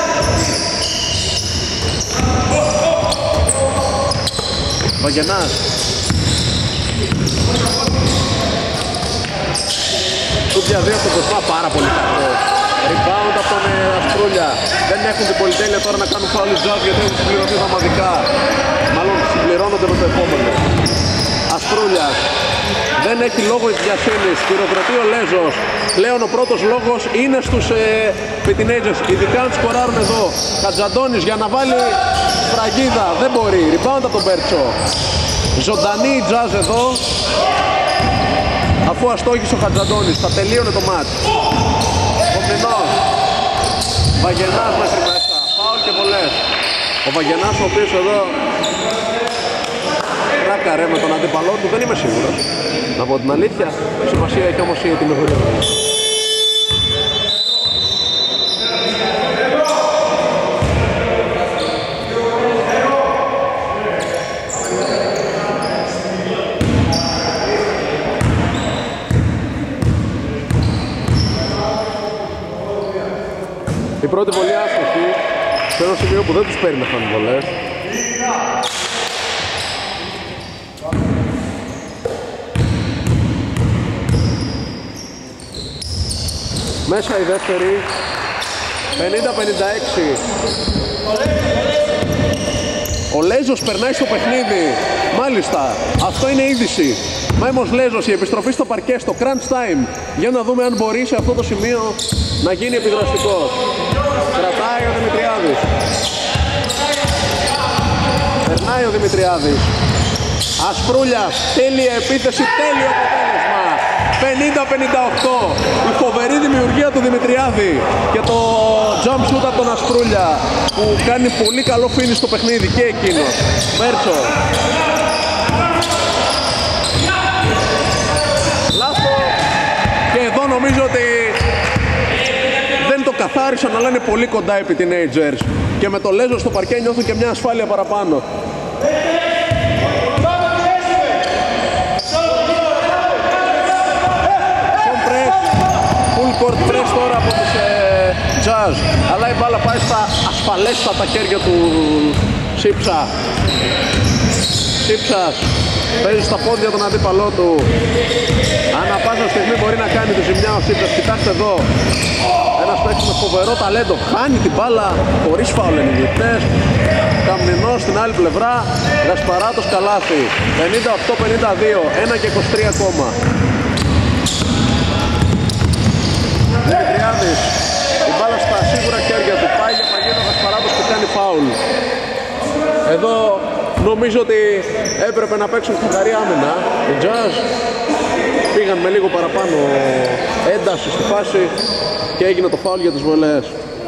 Βαγενάς. Του για 2 στον Κοσμά, πάρα πολύ κακό. Rebound από τον Ασπρούλια. Δεν έχουν την πολυτέλεια τώρα να κάνουν φάουλ Jazz γιατί έχουν συμπληρωθεί δραματικά. Μάλλον συμπληρώνονται με το επόμενο. Ασπρούλιας. Δεν έχει λόγο ευνοιασύνης. Χειροκροτεί ο Λέζος. Πλέον ο πρώτος λόγος είναι στους teenagers. Ειδικά αν σκοράρουν εδώ. Χατζαντώνης για να βάλει σφραγίδα. Δεν μπορεί. Rebound από τον Μπέρτσο. Ζωντανή η Jazz εδώ. Αφού αστόχησε ο Χατζαντώνης. Θα τελείωνε το μάτς. Κομνηνός. Βαγενάς μέχρι μέσα. Φάουλ και πολλές. Ο Βαγενάς ο οποίος εδώ ράκαρε με τον αντίπαλό του, δεν είμαι σίγουρος. Να πω την αλήθεια, σημασία έχει όμως η τιμωρία. Η πρώτη βολή άστοχη, σε ένα σημείο που δεν τους παίρνει να χάνουν βολές. Μέσα η δεύτερη, 50-56. Ο Λέζος περνάει στο παιχνίδι. Μάλιστα, αυτό είναι είδηση. Μάιμος Λέζος, η επιστροφή στο παρκέ, στο crunch time. Για να δούμε αν μπορεί σε αυτό το σημείο να γίνει επιδραστικός. Κρατάει ο Δημητριάδης. Περνάει ο Δημητριάδης. Ασπρούλιας, τέλεια επίθεση, τέλειο αποτέλεσμα. 50-58. Η φοβερή δημιουργία του Δημητριάδη και το jump shoot από τον Ασπρούλια που κάνει πολύ καλό finish στο παιχνίδι και εκείνος. Μπέρτσο. Λάθος. Και εδώ νομίζω ότι δεν το καθάρισαν, αλλά είναι πολύ κοντά οι teenagers. Και με το Λέζο στο παρκέ νιώθουν και μια ασφάλεια παραπάνω. Full court press τώρα από τους Jazz, αλλά η μπάλα πάει στα ασφαλέστατα χέρια του Σίψα. Σίψας παίζει στα πόδια τον αντίπαλό του. Ανά πάσα στιγμή μπορεί να κάνει τη ζημιά ο Σίψας. Κοιτάξτε εδώ, ένας παίκτης με φοβερό ταλέντο χάνει την μπάλα χωρίς φάουλ ενηγητές. Καμνηνός στην άλλη πλευρά, Γασπαράτος καλάθι. 58-52, 1 και 23 ακόμα. Δημητριάδης, η μπάλα στα σίγουρα χέρια του, πάει για παγίδα Γασπαράτος που κάνει φάουλ. Εδώ νομίζω ότι έπρεπε να παίξουν καθαρή άμυνα. Οι Jazz πήγαν με λίγο παραπάνω ένταση στη φάση και έγινε το φάουλ για τις βολές.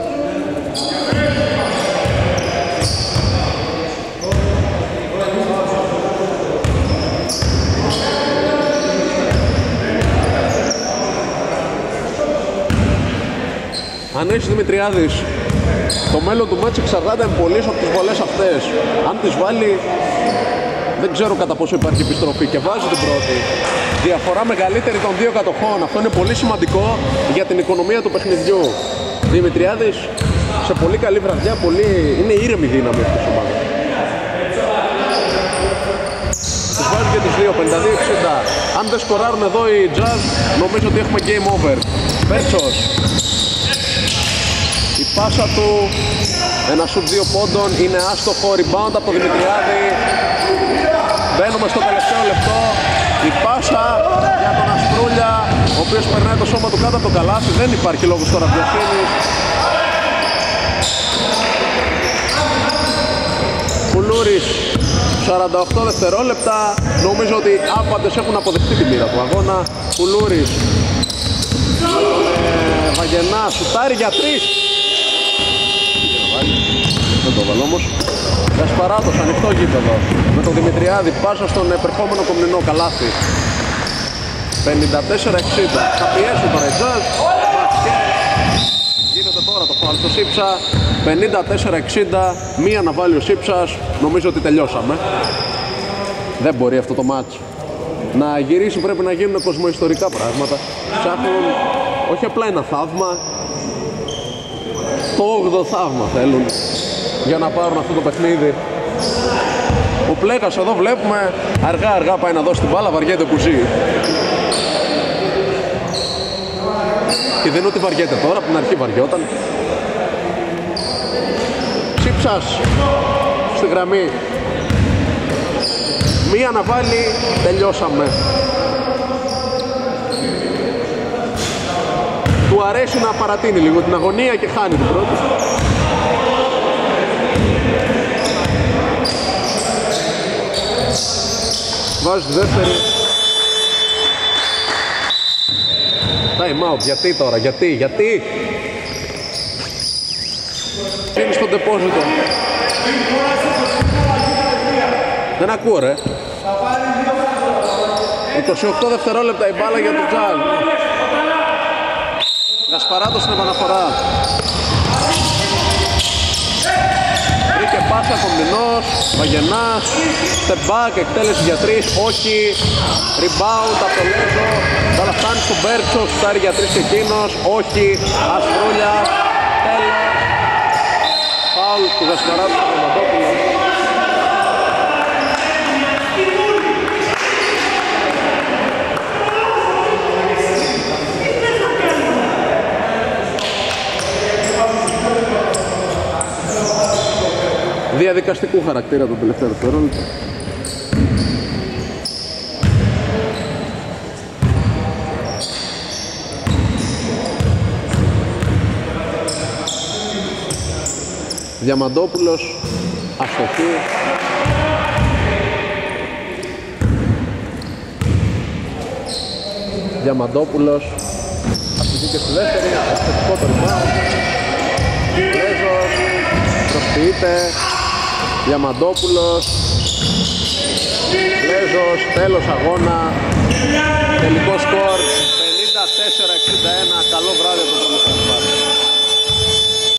Αν έχεις Δημητριάδης, το μέλλον του μάτς εξαρτάται πολύ από τις βολές αυτές. Αν τις βάλει, δεν ξέρω κατά πόσο υπάρχει επιστροφή και βάζει την πρώτη. Διαφορά μεγαλύτερη των δύο κατοχών. Αυτό είναι πολύ σημαντικό για την οικονομία του παιχνιδιού. Δημητριάδης σε πολύ καλή βραδιά, είναι ήρεμη δύναμη αυτής της ομάδας. Τις βάζει και τις δύο, 52-60. Αν δεν σκοράρουν εδώ οι Jazz, νομίζω ότι έχουμε game over. Μπέρτσος. Η πάσα του, ένα σουτ 2 πόντων, είναι άστοχο, rebound από τον Δημητριάδη. Μπαίνουμε στο τελευταίο λεπτό. Η πάσα για τον Ασπρούλια, ο οποίος περνάει το σώμα του κάτω από το καλάθι. Δεν υπάρχει λόγος τώρα βιασύνης. Κουλούρης, 48 δευτερόλεπτα. Νομίζω ότι άπαντες έχουν αποδεχτεί την πείρα του αγώνα. Κουλούρης, Βαγενά, σουτάρει για 3. Δεν το βάλω όμως. Γασπαράτος, ανοιχτό γήπεδο. Με τον Δημητριάδη, πάσα στον επερχόμενο Κομνηνό καλάθι. 54-60. Θα πιέσουν τώρα οι Jazz. Γίνεται τώρα το φάουλ στο Σίψα. 54-60. Μία να βάλει ο Σίψας. Νομίζω ότι τελειώσαμε. Δεν μπορεί αυτό το μάτς να γυρίσει, πρέπει να γίνουν κοσμοϊστορικά πράγματα. Ψάχνουν όχι απλά ένα θαύμα, το 8ο θαύμα θέλουν για να πάρουν αυτό το παιχνίδι. Ο Πλέκας εδώ βλέπουμε αργά πάει να δώσει την μπάλα, βαριέται που ζει. Και δεν είναι ότι βαριέται τώρα, από την αρχή βαριόταν. Τσίψας στη γραμμή. Μία να βάλει, τελειώσαμε. Του αρέσει να παρατείνει λίγο την αγωνία και χάνει την πρώτη. Βάζει τη δεύτερη. Time out, γιατί τώρα, γιατί είναι στο ντεπόζιτο. Δεν ακούω ρε. 28 δευτερόλεπτα η μπάλα για τον Τζαλ. Γασπαράτος στην επαναφορά. Βρήκε πάσα Κομνηνός, Βαγενάς, step back, εκτέλεση για 3, όχι. Rebound από το Λέζο, μπάλα φτάνει στον Μπέρτσο, στάρει για 3 εκείνος, όχι. Ασπρούλια, τέλος. Φάουλ του Γασπαράτου στο Κομματόπουλο. Διαδικαστικού χαρακτήρα το τελευταίο δευτερόλεπτο. Διαμαντόπουλος, αστοχή. Διαμαντόπουλος, αστοχή και στη δεύτερη, αστοχικό το rebound. Λέζος, προσποιείται. Διαμαντόπουλος, Λέζος, τέλος αγώνα, τελικός